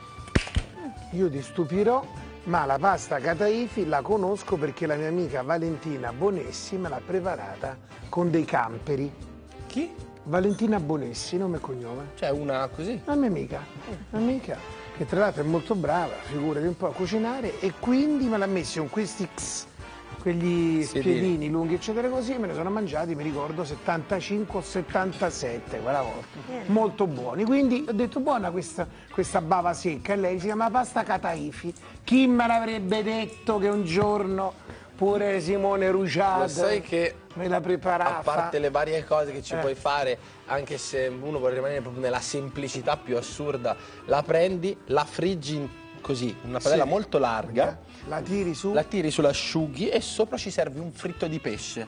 [SPEAKER 4] Io ti stupirò, ma la pasta Cataifi la conosco perché la mia amica Valentina Bonessi me l'ha preparata con dei camperi.
[SPEAKER 3] Chi?
[SPEAKER 4] Valentina Bonessi, nome e cognome.
[SPEAKER 3] Cioè una così.
[SPEAKER 4] La mia amica, un'amica che tra l'altro è molto brava, figurati un po' a cucinare, e quindi me l'ha messo con questi X, quegli
[SPEAKER 3] Spiedini.
[SPEAKER 4] spiedini lunghi eccetera così, me ne sono mangiati, mi ricordo, settantacinque o settantasette quella volta, molto buoni. Quindi ho detto buona questa, questa bava secca, e lei si chiama pasta Cataifi. Chi me l'avrebbe detto che un giorno pure Simone Rugiada
[SPEAKER 3] Lo sai che
[SPEAKER 4] me la preparava?
[SPEAKER 3] a parte le varie cose che ci
[SPEAKER 4] Eh.
[SPEAKER 3] puoi fare, anche se uno vuole rimanere proprio nella semplicità più assurda, la prendi, la friggi in- così, una padella
[SPEAKER 4] Sì.
[SPEAKER 3] molto larga,
[SPEAKER 4] La tiri su?
[SPEAKER 3] la tiri sull'asciughi e sopra ci servi un fritto di pesce.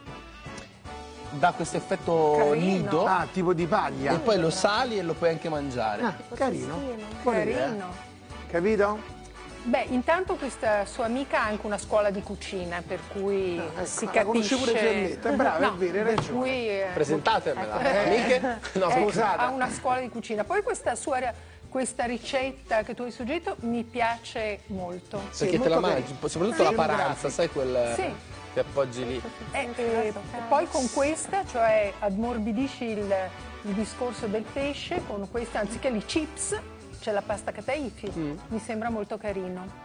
[SPEAKER 3] Dà questo effetto
[SPEAKER 5] Carino.
[SPEAKER 3] nido
[SPEAKER 4] Ah, tipo di paglia.
[SPEAKER 3] e poi lo sali e lo puoi anche mangiare.
[SPEAKER 4] Ah, carino. Buona idea.
[SPEAKER 6] Carino.
[SPEAKER 4] Capito?
[SPEAKER 6] Beh, intanto questa sua amica ha anche una scuola di cucina, per cui
[SPEAKER 4] ecco,
[SPEAKER 6] si
[SPEAKER 4] la conosci
[SPEAKER 6] capisce.
[SPEAKER 4] pure Fiammetta, brava, è vero, hai
[SPEAKER 6] per
[SPEAKER 4] ragione.
[SPEAKER 6] cui, eh,
[SPEAKER 3] Presentatemela,
[SPEAKER 6] eh,
[SPEAKER 3] amiche? No,
[SPEAKER 6] eh,
[SPEAKER 3] scusate.
[SPEAKER 6] ha una scuola di cucina. Poi questa sua questa ricetta che tu hai suggerito mi piace molto.
[SPEAKER 3] Perché te
[SPEAKER 4] molto
[SPEAKER 3] la
[SPEAKER 4] carino.
[SPEAKER 3] mangi, soprattutto
[SPEAKER 6] Sì.
[SPEAKER 3] la paranza, sai quel
[SPEAKER 6] Sì.
[SPEAKER 3] che appoggi lì.
[SPEAKER 6] E, eh, poi con questa, cioè ammorbidisci il, il discorso del pesce, con questa, anziché i chips, c'è la pasta Cataifi.
[SPEAKER 3] Mm.
[SPEAKER 6] Mi sembra molto carino.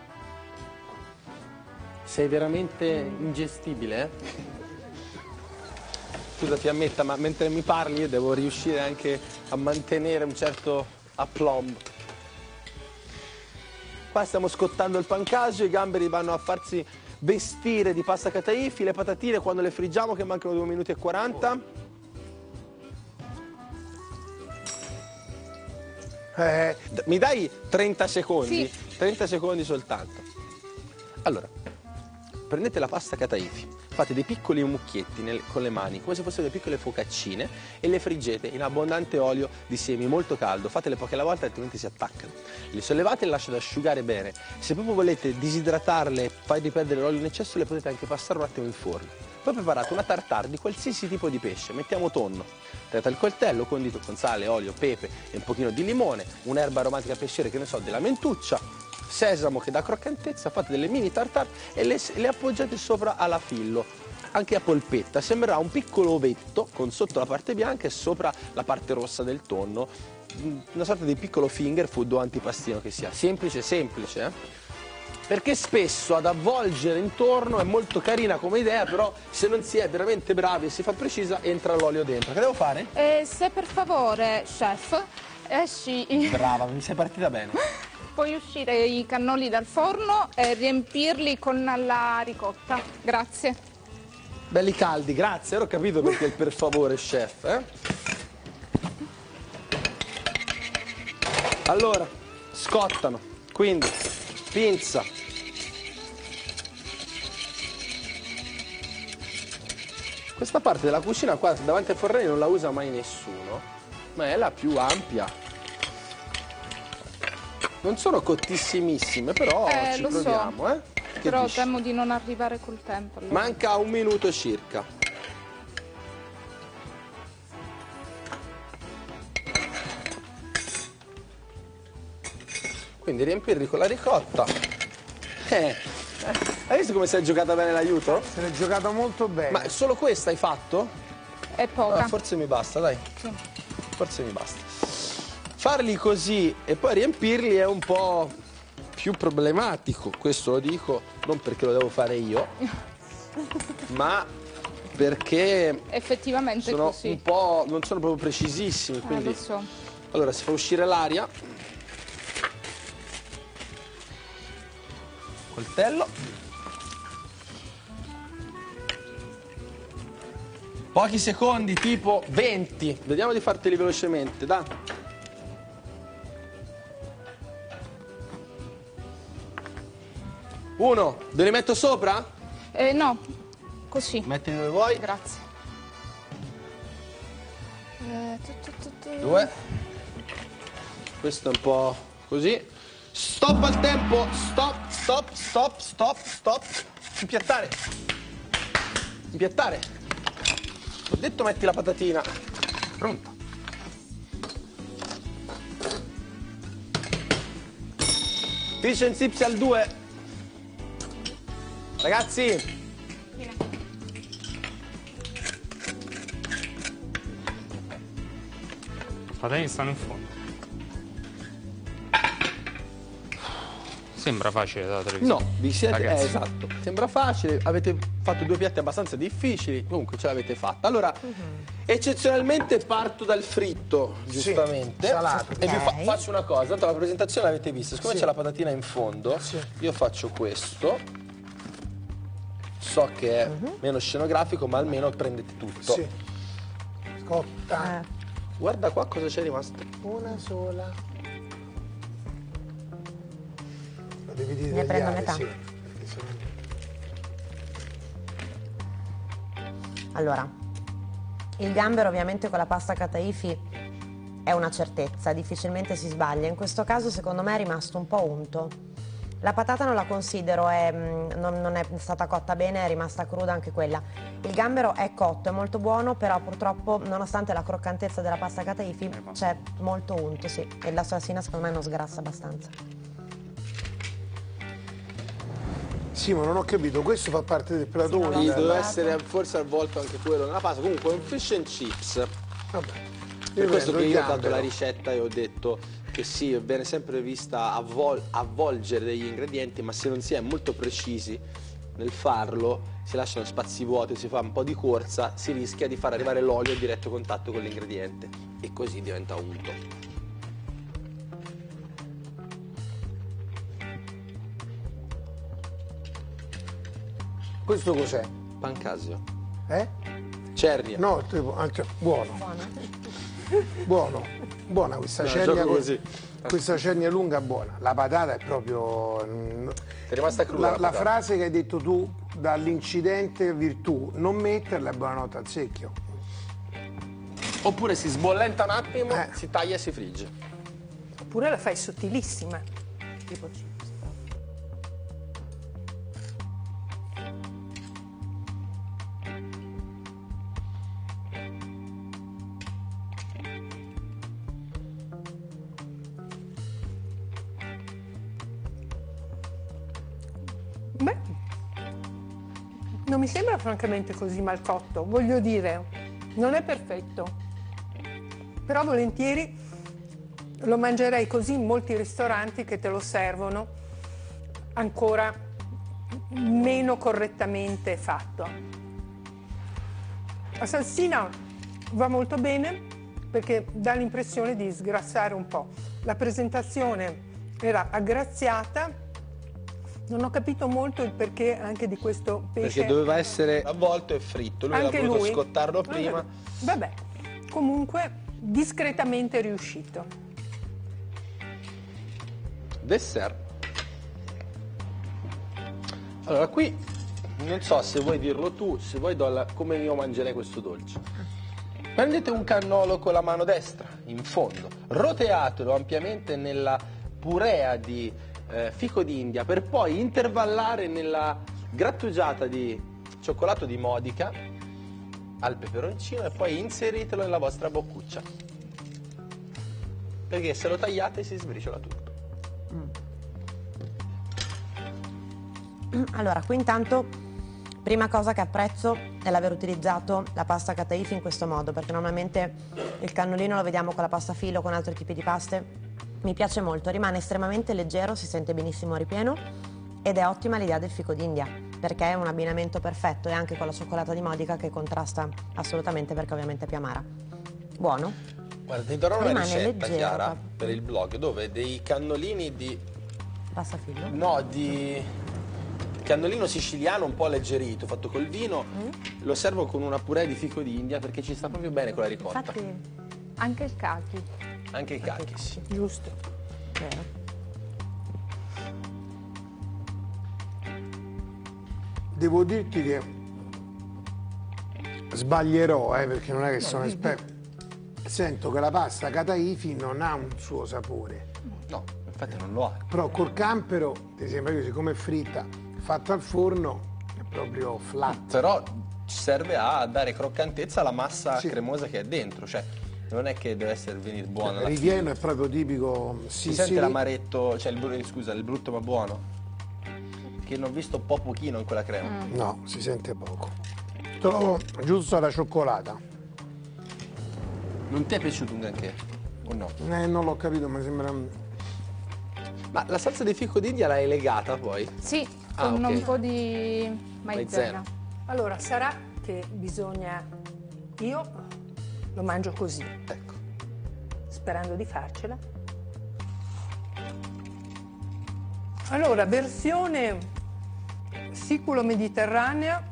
[SPEAKER 3] Sei veramente ingestibile, eh? Scusa Fiammetta, ma mentre mi parli io devo riuscire anche a mantenere un certo aplomb. Qua stiamo scottando il pancasio, i gamberi vanno a farsi vestire di pasta Cataifi, le patatine quando le friggiamo, che mancano due minuti e quaranta.
[SPEAKER 4] Eh,
[SPEAKER 3] D- Mi dai trenta secondi?
[SPEAKER 7] Sì.
[SPEAKER 3] trenta secondi soltanto. Allora, prendete la pasta Cataifi, fate dei piccoli mucchietti nel- con le mani, come se fossero delle piccole focaccine, e le friggete in abbondante olio di semi molto caldo. Fatele poche alla volta, altrimenti si attaccano. Le sollevate e le lasciate asciugare bene. Se proprio volete disidratarle e fargli perdere l'olio in eccesso, le potete anche passare un attimo in forno. Poi preparate una tartare di qualsiasi tipo di pesce, mettiamo tonno. Tagliate il coltello, condito con sale, olio, pepe e un pochino di limone, un'erba aromatica pesciere, che ne so, della mentuccia, sesamo che dà croccantezza, fate delle mini tartare e le, le appoggiate sopra alla fillo, anche a polpetta. Sembrerà un piccolo ovetto con sotto la parte bianca e sopra la parte rossa del tonno, una sorta di piccolo finger food o antipastino che sia. Semplice, semplice, eh? Perché spesso ad avvolgere intorno è molto carina come idea, però se non si è veramente bravi e si fa precisa entra l'olio dentro. Che devo fare?
[SPEAKER 7] E se per favore, chef, esci i-
[SPEAKER 3] Brava, mi sei partita bene.
[SPEAKER 7] puoi uscire i cannoli dal forno e riempirli con la ricotta. Grazie.
[SPEAKER 3] Belli caldi, grazie, ero capito perché il per favore, chef. Eh? Allora, scottano, quindi pinza. Questa parte della cucina qua davanti ai fornelli non la usa mai nessuno, ma è la più ampia. Non sono cottissimissime, però
[SPEAKER 7] Eh,
[SPEAKER 3] ci
[SPEAKER 7] lo so.
[SPEAKER 3] proviamo, eh?
[SPEAKER 7] Però
[SPEAKER 3] dici?
[SPEAKER 7] temo di non arrivare col tempo. Allora.
[SPEAKER 3] Manca un minuto circa. Quindi riempirli con la ricotta. Eh, hai visto come si è giocata bene l'aiuto?
[SPEAKER 4] Se l'è giocato molto bene.
[SPEAKER 3] Ma solo questa hai fatto?
[SPEAKER 7] È poca.
[SPEAKER 3] Ah, forse mi basta, dai.
[SPEAKER 7] Sì.
[SPEAKER 3] Forse mi basta. Farli così e poi riempirli è un po' più problematico. Questo lo dico non perché lo devo fare io, ma perché
[SPEAKER 7] Effettivamente
[SPEAKER 3] sono
[SPEAKER 7] così.
[SPEAKER 3] un po', non sono proprio precisissimi.
[SPEAKER 7] Eh,
[SPEAKER 3] Quindi
[SPEAKER 7] lo so.
[SPEAKER 3] allora si fa uscire l'aria. Coltello. Pochi secondi, tipo venti. Vediamo di farteli velocemente, dai. Uno, ve li metto sopra?
[SPEAKER 7] Eh, no, così.
[SPEAKER 3] Mettili dove vuoi.
[SPEAKER 7] Grazie. Eh, tu, tu, tu, tu.
[SPEAKER 3] Due. Questo è un po' così. Stop al tempo. Stop, stop, stop, stop, stop. Impiattare. Impiattare. Ho detto metti la patatina. Pronto. Fish and chips al due. Ragazzi.
[SPEAKER 7] Fine.
[SPEAKER 8] I patatini stanno in fondo. Sembra facile da televisione.
[SPEAKER 3] No, vi siete...
[SPEAKER 8] Ragazzi.
[SPEAKER 3] Eh, esatto. Sembra facile, avete fatto due piatti abbastanza difficili, comunque ce l'avete fatta. Allora, eccezionalmente parto dal fritto, giustamente.
[SPEAKER 4] salato.
[SPEAKER 3] E vi fa-
[SPEAKER 5] Ok.
[SPEAKER 3] faccio una cosa, tanto la presentazione l'avete vista, siccome
[SPEAKER 4] Sì.
[SPEAKER 3] c'è la patatina in fondo,
[SPEAKER 4] Sì.
[SPEAKER 3] io faccio questo. So che è meno scenografico, ma almeno prendete tutto.
[SPEAKER 4] Sì. Scotta.
[SPEAKER 5] Eh,
[SPEAKER 3] Guarda qua cosa c'è rimasto.
[SPEAKER 4] Una sola. Lo devi dire
[SPEAKER 5] Ne prendo
[SPEAKER 4] tagliare,
[SPEAKER 5] metà.
[SPEAKER 4] sì. Perché se no-
[SPEAKER 5] allora, il gambero ovviamente con la pasta kataifi è una certezza, difficilmente si sbaglia. In questo caso secondo me è rimasto un po' unto. La patata non la considero, è, mm, non, non è stata cotta bene, è rimasta cruda anche quella. Il gambero è cotto, è molto buono, però purtroppo nonostante la croccantezza della pasta kataifi c'è molto unto, sì. E la salsina secondo me non sgrassa abbastanza.
[SPEAKER 4] Sì, ma non ho capito, questo fa parte del plato.
[SPEAKER 5] Sì, non l'ho
[SPEAKER 3] Sì,
[SPEAKER 5] Allora,
[SPEAKER 3] deve
[SPEAKER 5] guardato.
[SPEAKER 3] essere forse avvolto anche quello nella pasta. Comunque un fish and chips.
[SPEAKER 4] Vabbè.
[SPEAKER 3] Per questo che
[SPEAKER 4] il
[SPEAKER 3] io ho dato
[SPEAKER 4] gambero.
[SPEAKER 3] la ricetta e ho detto che sì, viene sempre vista avvol- avvolgere degli ingredienti, ma se non si è molto precisi nel farlo, si lasciano spazi vuoti, si fa un po' di corsa, si rischia di far arrivare l'olio a diretto contatto con l'ingrediente e così diventa unto.
[SPEAKER 4] Questo cos'è?
[SPEAKER 3] Pancasio.
[SPEAKER 4] Eh?
[SPEAKER 3] Cernia.
[SPEAKER 4] No, tipo, anche- buono. Buono. Buona questa
[SPEAKER 3] No,
[SPEAKER 4] cernia.
[SPEAKER 3] gioco
[SPEAKER 4] co-
[SPEAKER 3] così.
[SPEAKER 4] Questa cernia lunga buona. La patata è proprio... mm,
[SPEAKER 3] È rimasta cruda
[SPEAKER 4] La,
[SPEAKER 3] la
[SPEAKER 4] la
[SPEAKER 3] patata.
[SPEAKER 4] frase che hai detto tu, dall'incidente virtù, non metterla è buonanotte al secchio.
[SPEAKER 3] Oppure si sbollenta un attimo,
[SPEAKER 4] Eh.
[SPEAKER 3] si taglia e si frigge.
[SPEAKER 6] Oppure la fai sottilissima. Tipo chips. Beh, non mi sembra francamente così mal cotto, voglio dire, non è perfetto, però volentieri lo mangerei così in molti ristoranti che te lo servono ancora meno correttamente fatto. La salsina va molto bene perché dà l'impressione di sgrassare un po'. La presentazione era aggraziata. Non ho capito molto il perché anche di questo pesce.
[SPEAKER 3] Perché doveva essere avvolto e fritto. Lui
[SPEAKER 6] anche
[SPEAKER 3] aveva voluto
[SPEAKER 6] lui.
[SPEAKER 3] scottarlo prima.
[SPEAKER 6] Vabbè. Vabbè, comunque discretamente riuscito.
[SPEAKER 3] Dessert. Allora qui non so se vuoi dirlo tu, se vuoi do la- come io mangerei questo dolce. Prendete un cannolo con la mano destra in fondo, roteatelo ampiamente nella purea di eh, fico d'India per poi intervallare nella grattugiata di cioccolato di Modica al peperoncino e poi inseritelo nella vostra boccuccia. Perché se lo tagliate si sbriciola tutto.
[SPEAKER 5] Allora, qui intanto, prima cosa che apprezzo è l'aver utilizzato la pasta Kataif in questo modo, perché normalmente il cannolino lo vediamo con la pasta filo, con altri tipi di paste. Mi piace molto, rimane estremamente leggero, si sente benissimo ripieno ed è ottima l'idea del fico d'India, perché è un abbinamento perfetto e anche con la cioccolata di Modica che contrasta assolutamente perché ovviamente è più amara. Buono.
[SPEAKER 3] Guarda, ti darò una
[SPEAKER 5] Rimane
[SPEAKER 3] ricetta,
[SPEAKER 5] leggero,
[SPEAKER 3] Chiara,
[SPEAKER 5] proprio.
[SPEAKER 3] per il blog, dove dei cannolini di...
[SPEAKER 5] Pasta filo?
[SPEAKER 3] No, di... cannolino siciliano un po' alleggerito, fatto col vino,
[SPEAKER 5] Mm.
[SPEAKER 3] lo servo con una purè di fico d'India perché ci sta proprio bene con la ricotta.
[SPEAKER 5] Infatti,
[SPEAKER 7] Anche il kaki.
[SPEAKER 3] Anche i cacchi, sì.
[SPEAKER 6] Giusto.
[SPEAKER 5] vero.
[SPEAKER 4] Devo dirti che sbaglierò, eh, perché non è che sono esperto. Sento che la pasta Kataifi non ha un suo sapore.
[SPEAKER 3] No, infatti non lo ha.
[SPEAKER 4] Però col campero, ti sembra che siccome è fritta, fatta al forno, è proprio flat.
[SPEAKER 3] Però serve a dare croccantezza alla massa
[SPEAKER 4] Sì.
[SPEAKER 3] cremosa che è dentro, cioè non è che deve essere venire buona.
[SPEAKER 4] Il
[SPEAKER 3] alla
[SPEAKER 4] ripieno
[SPEAKER 3] fine.
[SPEAKER 4] è proprio tipico
[SPEAKER 3] Si
[SPEAKER 4] Sicily.
[SPEAKER 3] sente l'amaretto, cioè il, bru- scusa, il brutto ma buono? Che ne ho visto un po' pochino in quella crema.
[SPEAKER 4] No, si sente poco. Trovo giusto la cioccolata.
[SPEAKER 3] Non ti è piaciuto un granché? O no?
[SPEAKER 4] Eh, non l'ho capito, mi sembra...
[SPEAKER 3] Ma la salsa di fico d'India l'hai legata poi?
[SPEAKER 7] Sì,
[SPEAKER 3] Ah,
[SPEAKER 7] con
[SPEAKER 3] ok.
[SPEAKER 7] un po' di maizena.
[SPEAKER 3] Maizena.
[SPEAKER 6] Allora, sarà che bisogna... Io lo mangio così,
[SPEAKER 3] Ecco.
[SPEAKER 6] sperando di farcela. Allora, versione siculo-mediterranea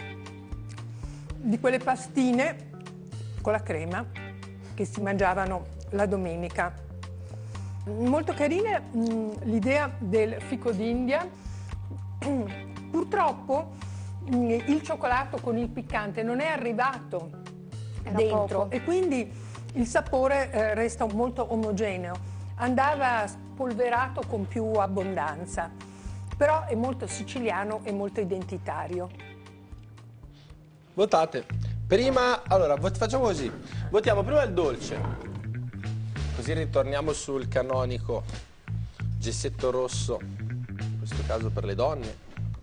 [SPEAKER 6] di quelle pastine con la crema che si mangiavano la domenica. Molto carina mh, l'idea del fico d'India. Purtroppo mh, il cioccolato con il piccante non è arrivato
[SPEAKER 7] Era
[SPEAKER 6] dentro
[SPEAKER 7] poco.
[SPEAKER 6] e quindi il sapore eh, resta molto omogeneo. Andava spolverato con più abbondanza, però è molto siciliano e molto identitario.
[SPEAKER 3] Votate. Prima, allora, vot- facciamo così. Votiamo prima il dolce. Così ritorniamo sul canonico gessetto rosso, in questo caso per le donne.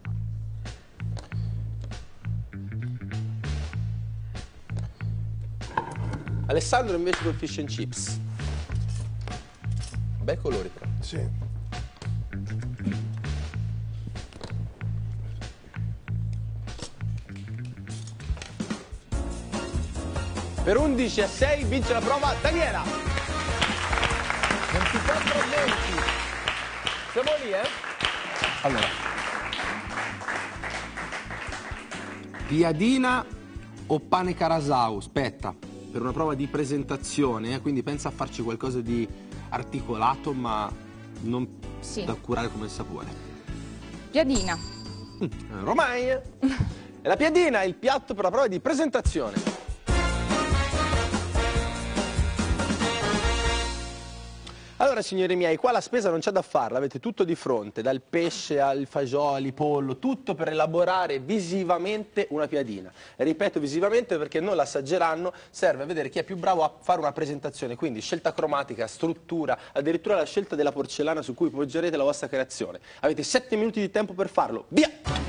[SPEAKER 3] Alessandro invece col fish and chips. Bei colori però.
[SPEAKER 4] Sì.
[SPEAKER 3] Per undici a sei vince la prova Daniela. ventiquattro a venti. Siamo lì, eh? Allora. Piadina o pane carasau? Aspetta, per una prova di presentazione, eh, quindi pensa a farci qualcosa di articolato ma non
[SPEAKER 7] Sì.
[SPEAKER 3] da curare come il sapore.
[SPEAKER 7] Piadina.
[SPEAKER 3] Romagna. E la piadina è il piatto per la prova di presentazione. Allora signori miei, qua la spesa non c'è da farla, avete tutto di fronte, dal pesce al fagioli, pollo, tutto per elaborare visivamente una piadina. E ripeto visivamente perché non l'assaggeranno, serve a vedere chi è più bravo a fare una presentazione, quindi scelta cromatica, struttura, addirittura la scelta della porcellana su cui poggerete la vostra creazione. Avete sette minuti di tempo per farlo, via!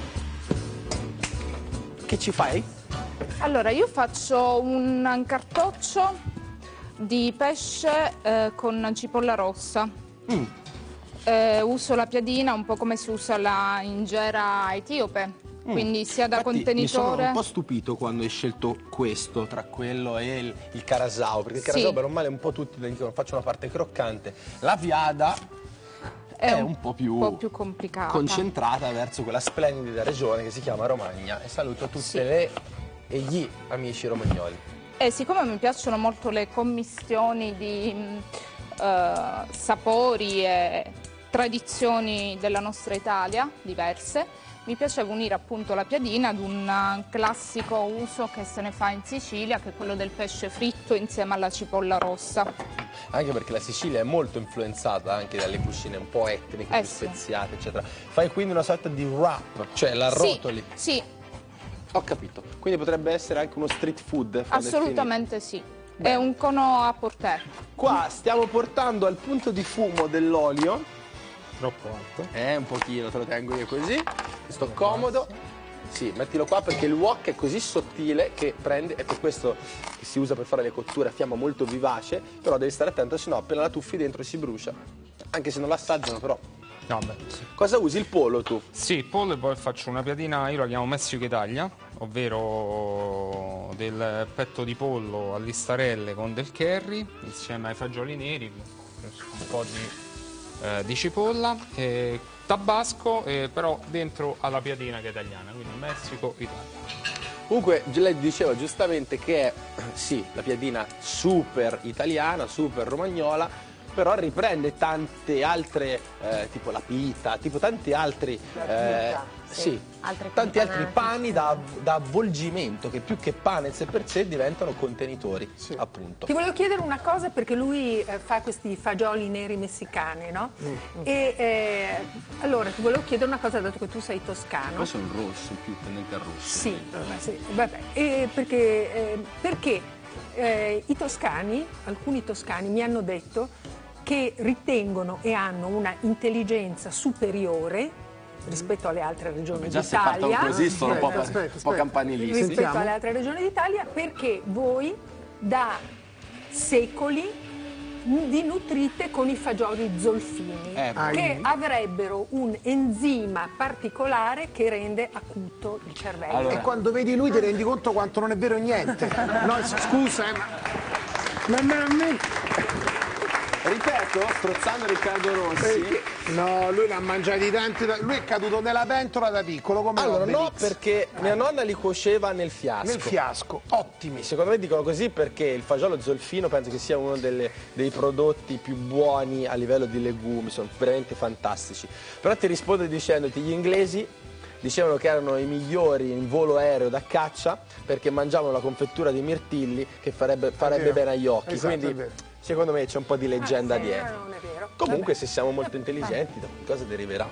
[SPEAKER 3] Che ci fai?
[SPEAKER 7] Allora, io faccio un cartoccio di pesce eh, con cipolla rossa.
[SPEAKER 3] Mm.
[SPEAKER 7] Eh, uso la piadina un po' come si usa la injera etiope, quindi sia da
[SPEAKER 3] Infatti, mi sono
[SPEAKER 7] contenitore...
[SPEAKER 3] un po' stupito quando hai scelto questo tra quello e il, il carasau, perché il
[SPEAKER 7] Sì.
[SPEAKER 3] carasau bene o male un po' tutti dicono faccio una parte croccante. La viada è, un po' più,
[SPEAKER 7] po' più complicata.
[SPEAKER 3] concentrata verso quella splendida regione che si chiama Romagna e saluto tutte
[SPEAKER 7] Sì.
[SPEAKER 3] le e gli amici romagnoli.
[SPEAKER 7] E siccome mi piacciono molto le commistioni di mh, eh, sapori e tradizioni della nostra Italia, diverse, mi piaceva unire appunto la piadina ad un classico uso che se ne fa in Sicilia, che è quello del pesce fritto insieme alla cipolla rossa.
[SPEAKER 1] anche perché la Sicilia è molto influenzata anche dalle cucine un po' etniche,
[SPEAKER 7] Eh
[SPEAKER 1] più
[SPEAKER 7] sì.
[SPEAKER 1] speziate, eccetera. Fai quindi una sorta di wrap, cioè la rotoli.
[SPEAKER 7] Sì, sì,
[SPEAKER 1] Ho capito. Quindi potrebbe essere anche uno street food. quando è
[SPEAKER 7] assolutamente sì.
[SPEAKER 1] Beh.
[SPEAKER 7] È un cono a portare.
[SPEAKER 1] finito. Qua stiamo portando al punto di fumo dell'olio.
[SPEAKER 8] Troppo alto.
[SPEAKER 1] Eh, un pochino, te lo tengo io così. Sto comodo. Sì, mettilo qua perché il wok è così sottile che prende, è per questo che si usa per fare le cotture a fiamma molto vivace, però devi stare attento, sennò appena la tuffi dentro si brucia. Anche se non l'assaggiano, però.
[SPEAKER 8] No, beh, sì.
[SPEAKER 1] Cosa usi? Il pollo tu?
[SPEAKER 8] Sì, il pollo, e poi faccio una piadina, io la chiamo Messico Italia, ovvero del petto di pollo a listarelle con del curry, insieme ai fagioli neri, un po' di, eh, di cipolla, e tabasco, eh, però dentro alla piadina che è italiana, quindi Messico Italia.
[SPEAKER 1] Comunque, lei diceva giustamente che è, sì, la piadina super italiana, super romagnola, però riprende tante altre, eh, tipo la pita, tipo tanti altri, eh,
[SPEAKER 5] sì,
[SPEAKER 1] sì,
[SPEAKER 5] altre
[SPEAKER 1] tanti altri
[SPEAKER 5] componenti,
[SPEAKER 1] pani
[SPEAKER 5] sì.
[SPEAKER 1] da, da avvolgimento, che più che pane in sé per sé diventano contenitori, appunto.
[SPEAKER 6] Ti volevo chiedere una cosa perché lui eh, fa questi fagioli neri messicani, no?
[SPEAKER 1] Mm.
[SPEAKER 6] E eh, allora ti volevo chiedere una cosa, dato che tu sei toscano.
[SPEAKER 1] Questo è un rosso, più tendente al rosso.
[SPEAKER 6] Sì, vabbè, sì, vabbè. E perché eh, perché eh, i toscani, alcuni toscani mi hanno detto che ritengono e hanno una intelligenza superiore rispetto alle altre regioni
[SPEAKER 1] Già se
[SPEAKER 6] d'Italia.
[SPEAKER 1] partono così sono un po',
[SPEAKER 4] Aspetta,
[SPEAKER 1] un
[SPEAKER 4] aspetta,
[SPEAKER 1] po' campanilisti.
[SPEAKER 6] Rispetto
[SPEAKER 4] Sentiamo.
[SPEAKER 6] alle altre regioni d'Italia, perché voi da secoli vi nutrite con i fagioli zolfini,
[SPEAKER 1] Eh,
[SPEAKER 6] che
[SPEAKER 4] ai.
[SPEAKER 6] avrebbero un enzima particolare che rende acuto il cervello.
[SPEAKER 1] Allora.
[SPEAKER 4] E quando vedi lui ti rendi conto quanto non è vero niente. No, scusa, eh, ma... Ma veramente...
[SPEAKER 1] Ripeto, strozzando Riccardo Rossi.
[SPEAKER 4] No, lui ne ha mangiati tanti, da- lui è caduto nella pentola da piccolo come
[SPEAKER 1] Allora, no,
[SPEAKER 4] Obelix.
[SPEAKER 1] perché mia nonna li cuoceva nel fiasco.
[SPEAKER 4] Nel fiasco, ottimi.
[SPEAKER 1] Secondo me dicono così perché il fagiolo zolfino penso che sia uno delle- dei prodotti più buoni a livello di legumi, sono veramente fantastici. Però ti rispondo dicendoti, gli inglesi dicevano che erano i migliori in volo aereo da caccia perché mangiavano la confettura di mirtilli che farebbe, farebbe
[SPEAKER 4] vero.
[SPEAKER 1] bene agli occhi.
[SPEAKER 4] Esatto, è
[SPEAKER 1] Quindi
[SPEAKER 4] vero.
[SPEAKER 1] secondo me c'è un po' di leggenda
[SPEAKER 6] Ah, sì,
[SPEAKER 1] dietro.
[SPEAKER 6] no, non è vero.
[SPEAKER 1] Comunque se siamo molto intelligenti da qualcosa deriverà.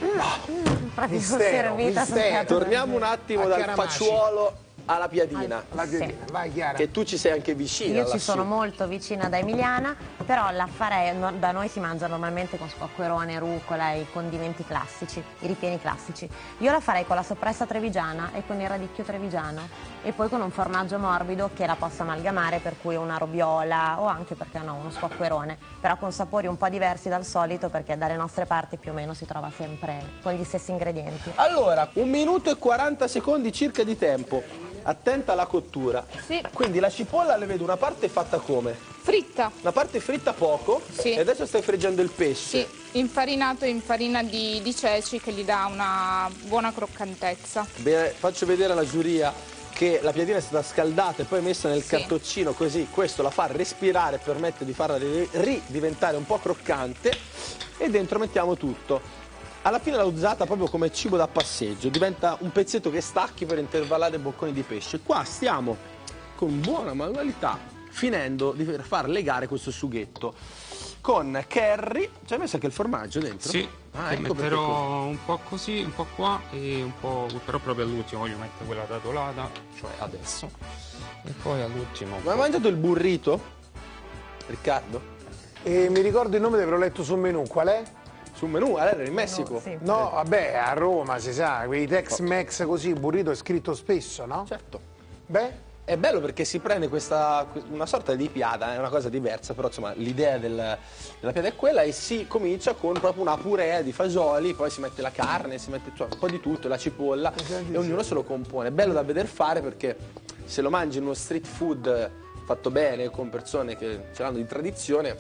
[SPEAKER 5] Proprio
[SPEAKER 4] Mistero,
[SPEAKER 5] servita
[SPEAKER 4] mistero.
[SPEAKER 5] sotto-
[SPEAKER 1] Torniamo un attimo
[SPEAKER 4] A
[SPEAKER 1] dal
[SPEAKER 4] Chiaramaci.
[SPEAKER 1] facciuolo alla piadina.
[SPEAKER 4] La piadina.
[SPEAKER 5] Sì.
[SPEAKER 4] Vai Chiara.
[SPEAKER 1] Che tu ci sei anche vicina.
[SPEAKER 5] Io ci
[SPEAKER 1] lassù.
[SPEAKER 5] sono molto vicina da Emiliana, però la farei, no- da noi si mangia normalmente con squacquerone, rucola, i condimenti classici, i ripieni classici. Io la farei con la soppressa trevigiana e con il radicchio trevigiano e poi con un formaggio morbido che la possa amalgamare, per cui una roviola o anche, perché no, uno squacquerone, però con sapori un po' diversi dal solito perché dalle nostre parti più o meno si trova sempre con gli stessi ingredienti.
[SPEAKER 1] Allora, un minuto e quaranta secondi circa di tempo. Attenta alla cottura.
[SPEAKER 7] Sì.
[SPEAKER 1] Quindi la cipolla le vedo una parte fatta come?
[SPEAKER 7] Fritta,
[SPEAKER 1] Una parte fritta poco
[SPEAKER 7] Sì.
[SPEAKER 1] e adesso stai friggendo il pesce.
[SPEAKER 7] sì, infarinato in farina di, di ceci che gli dà una buona croccantezza.
[SPEAKER 1] Bene, faccio vedere alla giuria che la piadina è stata scaldata e poi messa nel
[SPEAKER 7] Sì.
[SPEAKER 1] cartoccino così, questo la fa respirare, permette di farla ri- ridiventare un po' croccante e dentro mettiamo tutto. Alla fine l'ho usata proprio come cibo da passeggio, diventa un pezzetto che stacchi per intervallare i bocconi di pesce. Qua stiamo con buona manualità finendo di far legare questo sughetto con curry. Ci hai messo anche il formaggio dentro?
[SPEAKER 8] Sì,
[SPEAKER 1] Ah,
[SPEAKER 8] che
[SPEAKER 1] ecco perché
[SPEAKER 8] metterò
[SPEAKER 1] così.
[SPEAKER 8] un po' così, un po' qua e un po', però proprio all'ultimo voglio mettere quella datolata, cioè adesso. E poi all'ultimo.
[SPEAKER 1] Ma hai mangiato il burrito, Riccardo?
[SPEAKER 4] E mi ricordo il nome, ti avrò letto sul menù, qual è?
[SPEAKER 1] Sul menù, allora era in Messico.
[SPEAKER 5] Sì.
[SPEAKER 4] No, vabbè, a Roma si sa, quei Tex-Mex così, burrito è scritto spesso, no?
[SPEAKER 1] Certo.
[SPEAKER 4] Beh,
[SPEAKER 1] È bello perché si prende questa, una sorta di piada, è una cosa diversa, però insomma l'idea del- della piada è quella e si comincia con proprio una purea di fagioli, poi si mette la carne, si mette cioè, un po' di tutto, la cipolla e ognuno se lo compone. È bello da veder fare perché se lo mangi in uno street food fatto bene, con persone che ce l'hanno di tradizione,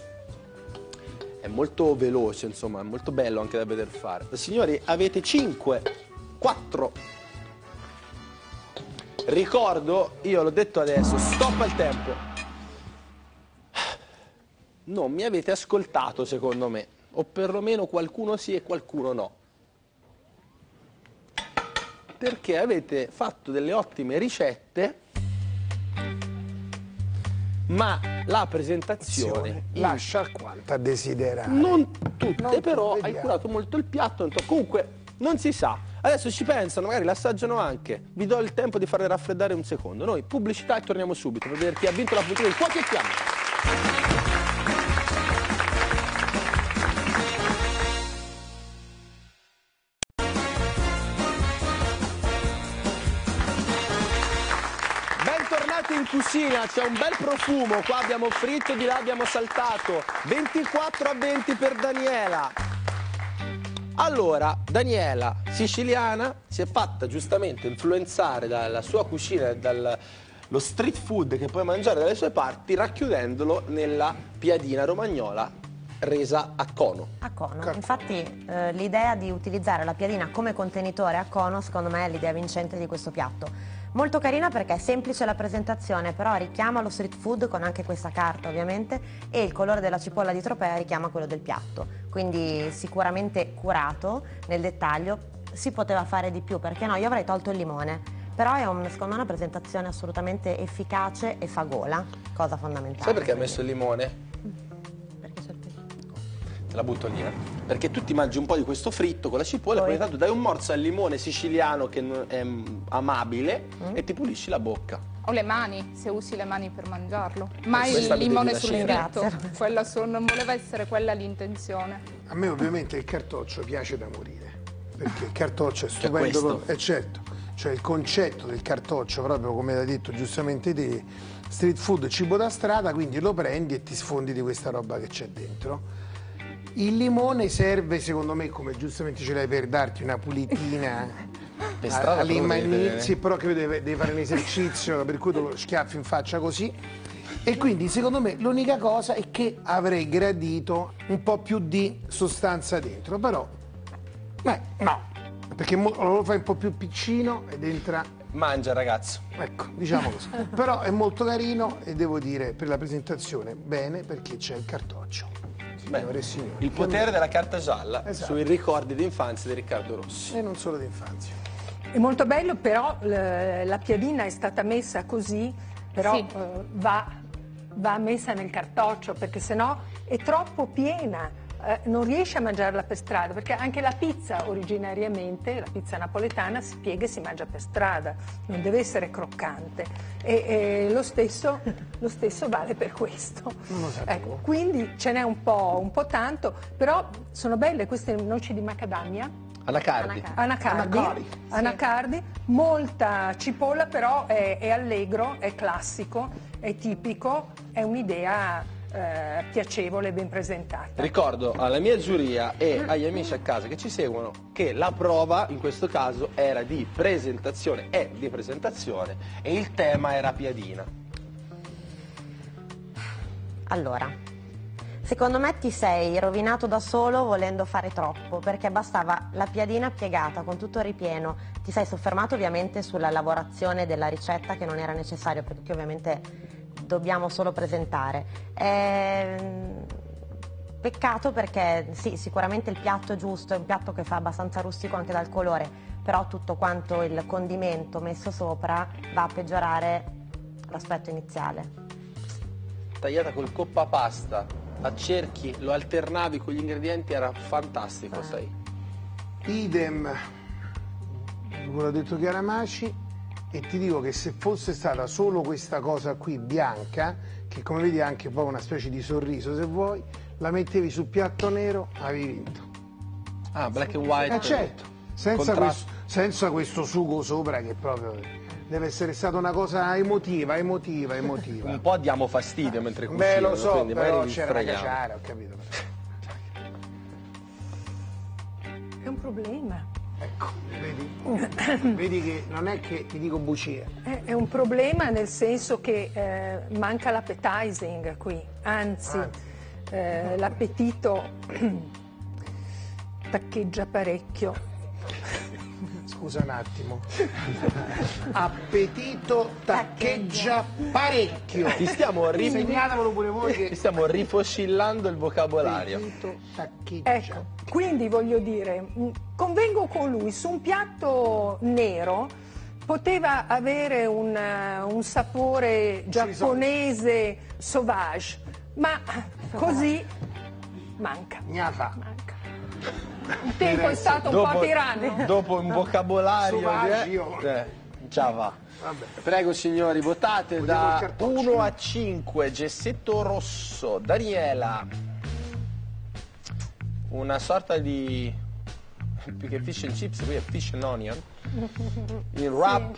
[SPEAKER 1] è molto veloce, insomma, è molto bello anche da veder fare. Signori, avete cinque, quattro... Ricordo, io l'ho detto adesso, stop al tempo. Non mi avete ascoltato secondo me, o perlomeno qualcuno sì e qualcuno no. Perché avete fatto delle ottime ricette
[SPEAKER 3] ma la presentazione in...
[SPEAKER 4] lascia alquanto a desiderare.
[SPEAKER 3] Non tutte,
[SPEAKER 4] Non
[SPEAKER 3] però
[SPEAKER 4] tutte,
[SPEAKER 3] hai
[SPEAKER 4] vediamo.
[SPEAKER 3] curato molto il piatto, comunque non si sa. Adesso ci pensano, magari l'assaggiano anche. Vi do il tempo di farle raffreddare un secondo. Noi pubblicità e torniamo subito per vedere chi ha vinto la puntina di Cuochi e Fiamme. Bentornati in cucina, c'è un bel profumo, qua abbiamo fritto, di là abbiamo saltato. ventiquattro a venti per Daniela. Allora, Daniela, siciliana, si è fatta giustamente influenzare dalla sua cucina e dallo street food che puoi mangiare dalle sue parti, racchiudendolo nella piadina romagnola resa a cono.
[SPEAKER 5] A cono, infatti eh, l'idea di utilizzare la piadina come contenitore a cono secondo me è l'idea vincente di questo piatto. Molto carina perché è semplice la presentazione, però richiama lo street food con anche questa carta ovviamente, e il colore della cipolla di Tropea richiama quello del piatto, quindi sicuramente curato nel dettaglio. Si poteva fare di più, perché no, io avrei tolto il limone, però è un, secondo me una presentazione assolutamente efficace e fa gola, cosa fondamentale.
[SPEAKER 1] Sai perché ha messo il limone?
[SPEAKER 5] Perché c'è il pesce.
[SPEAKER 1] Te la butto lì, eh?
[SPEAKER 3] Perché tu ti mangi un po' di questo fritto con la cipolla,
[SPEAKER 5] Poi.
[SPEAKER 3] poi tanto dai un morso al limone siciliano che n- è mm, amabile
[SPEAKER 5] Mm.
[SPEAKER 3] e ti pulisci la bocca.
[SPEAKER 7] O le mani, se usi le mani per mangiarlo. Mai
[SPEAKER 1] Questa
[SPEAKER 7] il
[SPEAKER 1] mi
[SPEAKER 7] limone
[SPEAKER 1] devi
[SPEAKER 7] sul
[SPEAKER 5] lasciare.
[SPEAKER 7] fritto. Quella so- non voleva essere quella l'intenzione.
[SPEAKER 4] A me ovviamente il cartoccio piace da morire, perché il cartoccio è stupendo,
[SPEAKER 3] questo.
[SPEAKER 4] proprio- eh certo, cioè il concetto del cartoccio, proprio come hai detto giustamente te, street food, cibo da strada, quindi lo prendi e ti sfondi di questa roba che c'è dentro. Il limone serve, secondo me, come giustamente ce l'hai, per darti una pulitina
[SPEAKER 1] Per strada
[SPEAKER 4] all'inizio,
[SPEAKER 1] però devi vedere.
[SPEAKER 4] sì, però che devi, devi fare un esercizio per cui te lo schiaffi in faccia così. E quindi secondo me l'unica cosa è che avrei gradito un po' più di sostanza dentro, però beh, no, perché mo- lo fai un po' più piccino ed entra,
[SPEAKER 1] Mangia, ragazzo.
[SPEAKER 4] ecco, diciamo così. Però è molto carino e devo dire per la presentazione bene, perché c'è il cartoccio. Signore e signori.
[SPEAKER 1] Il potere della carta gialla.
[SPEAKER 4] Esatto.
[SPEAKER 3] Sui ricordi d'infanzia di Riccardo Rossi.
[SPEAKER 4] E non solo d'infanzia.
[SPEAKER 6] È molto bello, però l- la piadina è stata messa così, però
[SPEAKER 7] Sì.
[SPEAKER 6] eh, va, va messa nel cartoccio, perché sennò è troppo piena, eh, non riesce a mangiarla per strada, perché anche la pizza originariamente, la pizza napoletana, si piega e si mangia per strada, non deve essere croccante. E, e lo, stesso, lo stesso vale per questo.
[SPEAKER 4] Non lo sapevo.
[SPEAKER 6] Ecco, quindi ce n'è un po', un po' tanto, però sono belle queste noci di macadamia.
[SPEAKER 3] Anacardi.
[SPEAKER 6] Anacardi,
[SPEAKER 4] Anacardi.
[SPEAKER 6] anacardi, molta cipolla, però è, è allegro, è classico, è tipico, è un'idea eh, piacevole, ben presentata.
[SPEAKER 3] Ricordo alla mia giuria e agli amici a casa che ci seguono che la prova in questo caso era di presentazione, è di presentazione, e il tema era piadina.
[SPEAKER 5] Allora, secondo me ti sei rovinato da solo volendo fare troppo, perché bastava la piadina piegata con tutto il ripieno. Ti sei soffermato ovviamente sulla lavorazione della ricetta, che non era necessario, perché ovviamente dobbiamo solo presentare. Ehm, Peccato, perché sì, sicuramente il piatto è giusto, è un piatto che fa abbastanza rustico anche dal colore, però tutto quanto il condimento messo sopra va a peggiorare l'aspetto iniziale.
[SPEAKER 3] Tagliata col coppa pasta a cerchi, lo alternavi con gli ingredienti, era fantastico, sai.
[SPEAKER 4] Idem, quello ha detto Chiaramaci, e ti dico che se fosse stata solo questa cosa qui bianca, che come vedi è anche poi una specie di sorriso se vuoi, la mettevi sul piatto nero, avevi vinto.
[SPEAKER 3] Ah, black and white.
[SPEAKER 4] Eh certo, senza
[SPEAKER 3] Contrasto.
[SPEAKER 4] questo, senza questo sugo sopra che proprio deve essere stata una cosa emotiva, emotiva, emotiva.
[SPEAKER 3] Un po' diamo fastidio mentre cucino.
[SPEAKER 4] Beh, lo so,
[SPEAKER 3] quindi magari
[SPEAKER 4] però
[SPEAKER 3] vi
[SPEAKER 4] c'era da
[SPEAKER 3] freghiamo.
[SPEAKER 4] cacciare, ho capito.
[SPEAKER 6] È un problema.
[SPEAKER 4] Ecco, vedi? Vedi che non è che ti dico bugie.
[SPEAKER 6] È, è un problema nel senso che eh, manca l'appetizing qui, anzi eh, l'appetito taccheggia parecchio.
[SPEAKER 4] Scusa un attimo. Appetito taccheggia parecchio.
[SPEAKER 3] Ti stiamo, ri-
[SPEAKER 4] Segnatevelo pure voi
[SPEAKER 3] ti
[SPEAKER 4] che
[SPEAKER 3] stiamo rifoscillando il vocabolario.
[SPEAKER 4] appetito taccheggia.
[SPEAKER 6] Ecco, quindi voglio dire, mh, convengo con lui, su un piatto nero poteva avere un, un sapore giapponese sauvage, ma così manca.
[SPEAKER 4] Gnafa.
[SPEAKER 6] manca. Il tempo è stato un
[SPEAKER 3] dopo,
[SPEAKER 6] po' tiranno.
[SPEAKER 3] Dopo un vocabolario
[SPEAKER 4] Sauvage,
[SPEAKER 3] eh,
[SPEAKER 4] io-
[SPEAKER 3] eh, ciao va.
[SPEAKER 4] Vabbè.
[SPEAKER 3] Prego signori, votate
[SPEAKER 4] Vogliamo il
[SPEAKER 3] da
[SPEAKER 4] cartoccio.
[SPEAKER 3] uno a cinque. Gessetto rosso, Daniela, una sorta di, più che fish and chips, qui è fish and onion, il wrap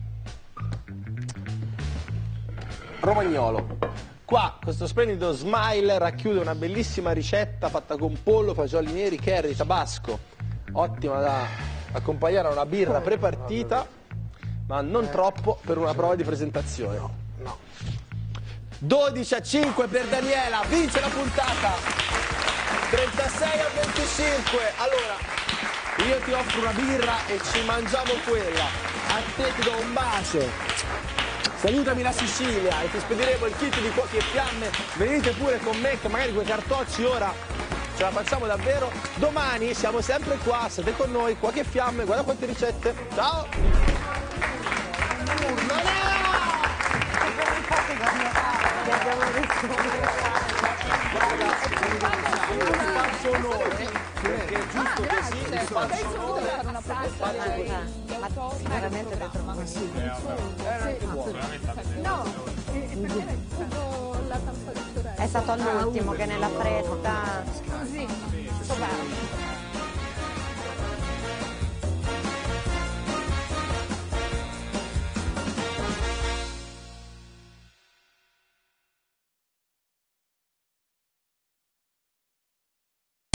[SPEAKER 3] romagnolo. Qua questo splendido smile racchiude una bellissima ricetta fatta con pollo, fagioli neri, curry, tabasco, ottima da accompagnare a una birra prepartita, ma non troppo per una prova di presentazione.
[SPEAKER 4] No.
[SPEAKER 3] dodici a cinque per Daniela, vince la puntata. trentasei a venticinque. Allora, io ti offro una birra e ci mangiamo quella. A te ti do un bacio. Salutami la Sicilia e ti spediremo il kit di Cuochi e Fiamme. Venite pure con me che magari quei cartocci ora ce la facciamo davvero. Domani siamo sempre qua, state con noi, Cuochi e Fiamme, guarda quante ricette. Ciao! Faccio onore perché è giusto così, faccio onore.
[SPEAKER 5] Veramente dentro ma è stato all'ultimo che nella fretta
[SPEAKER 6] Così,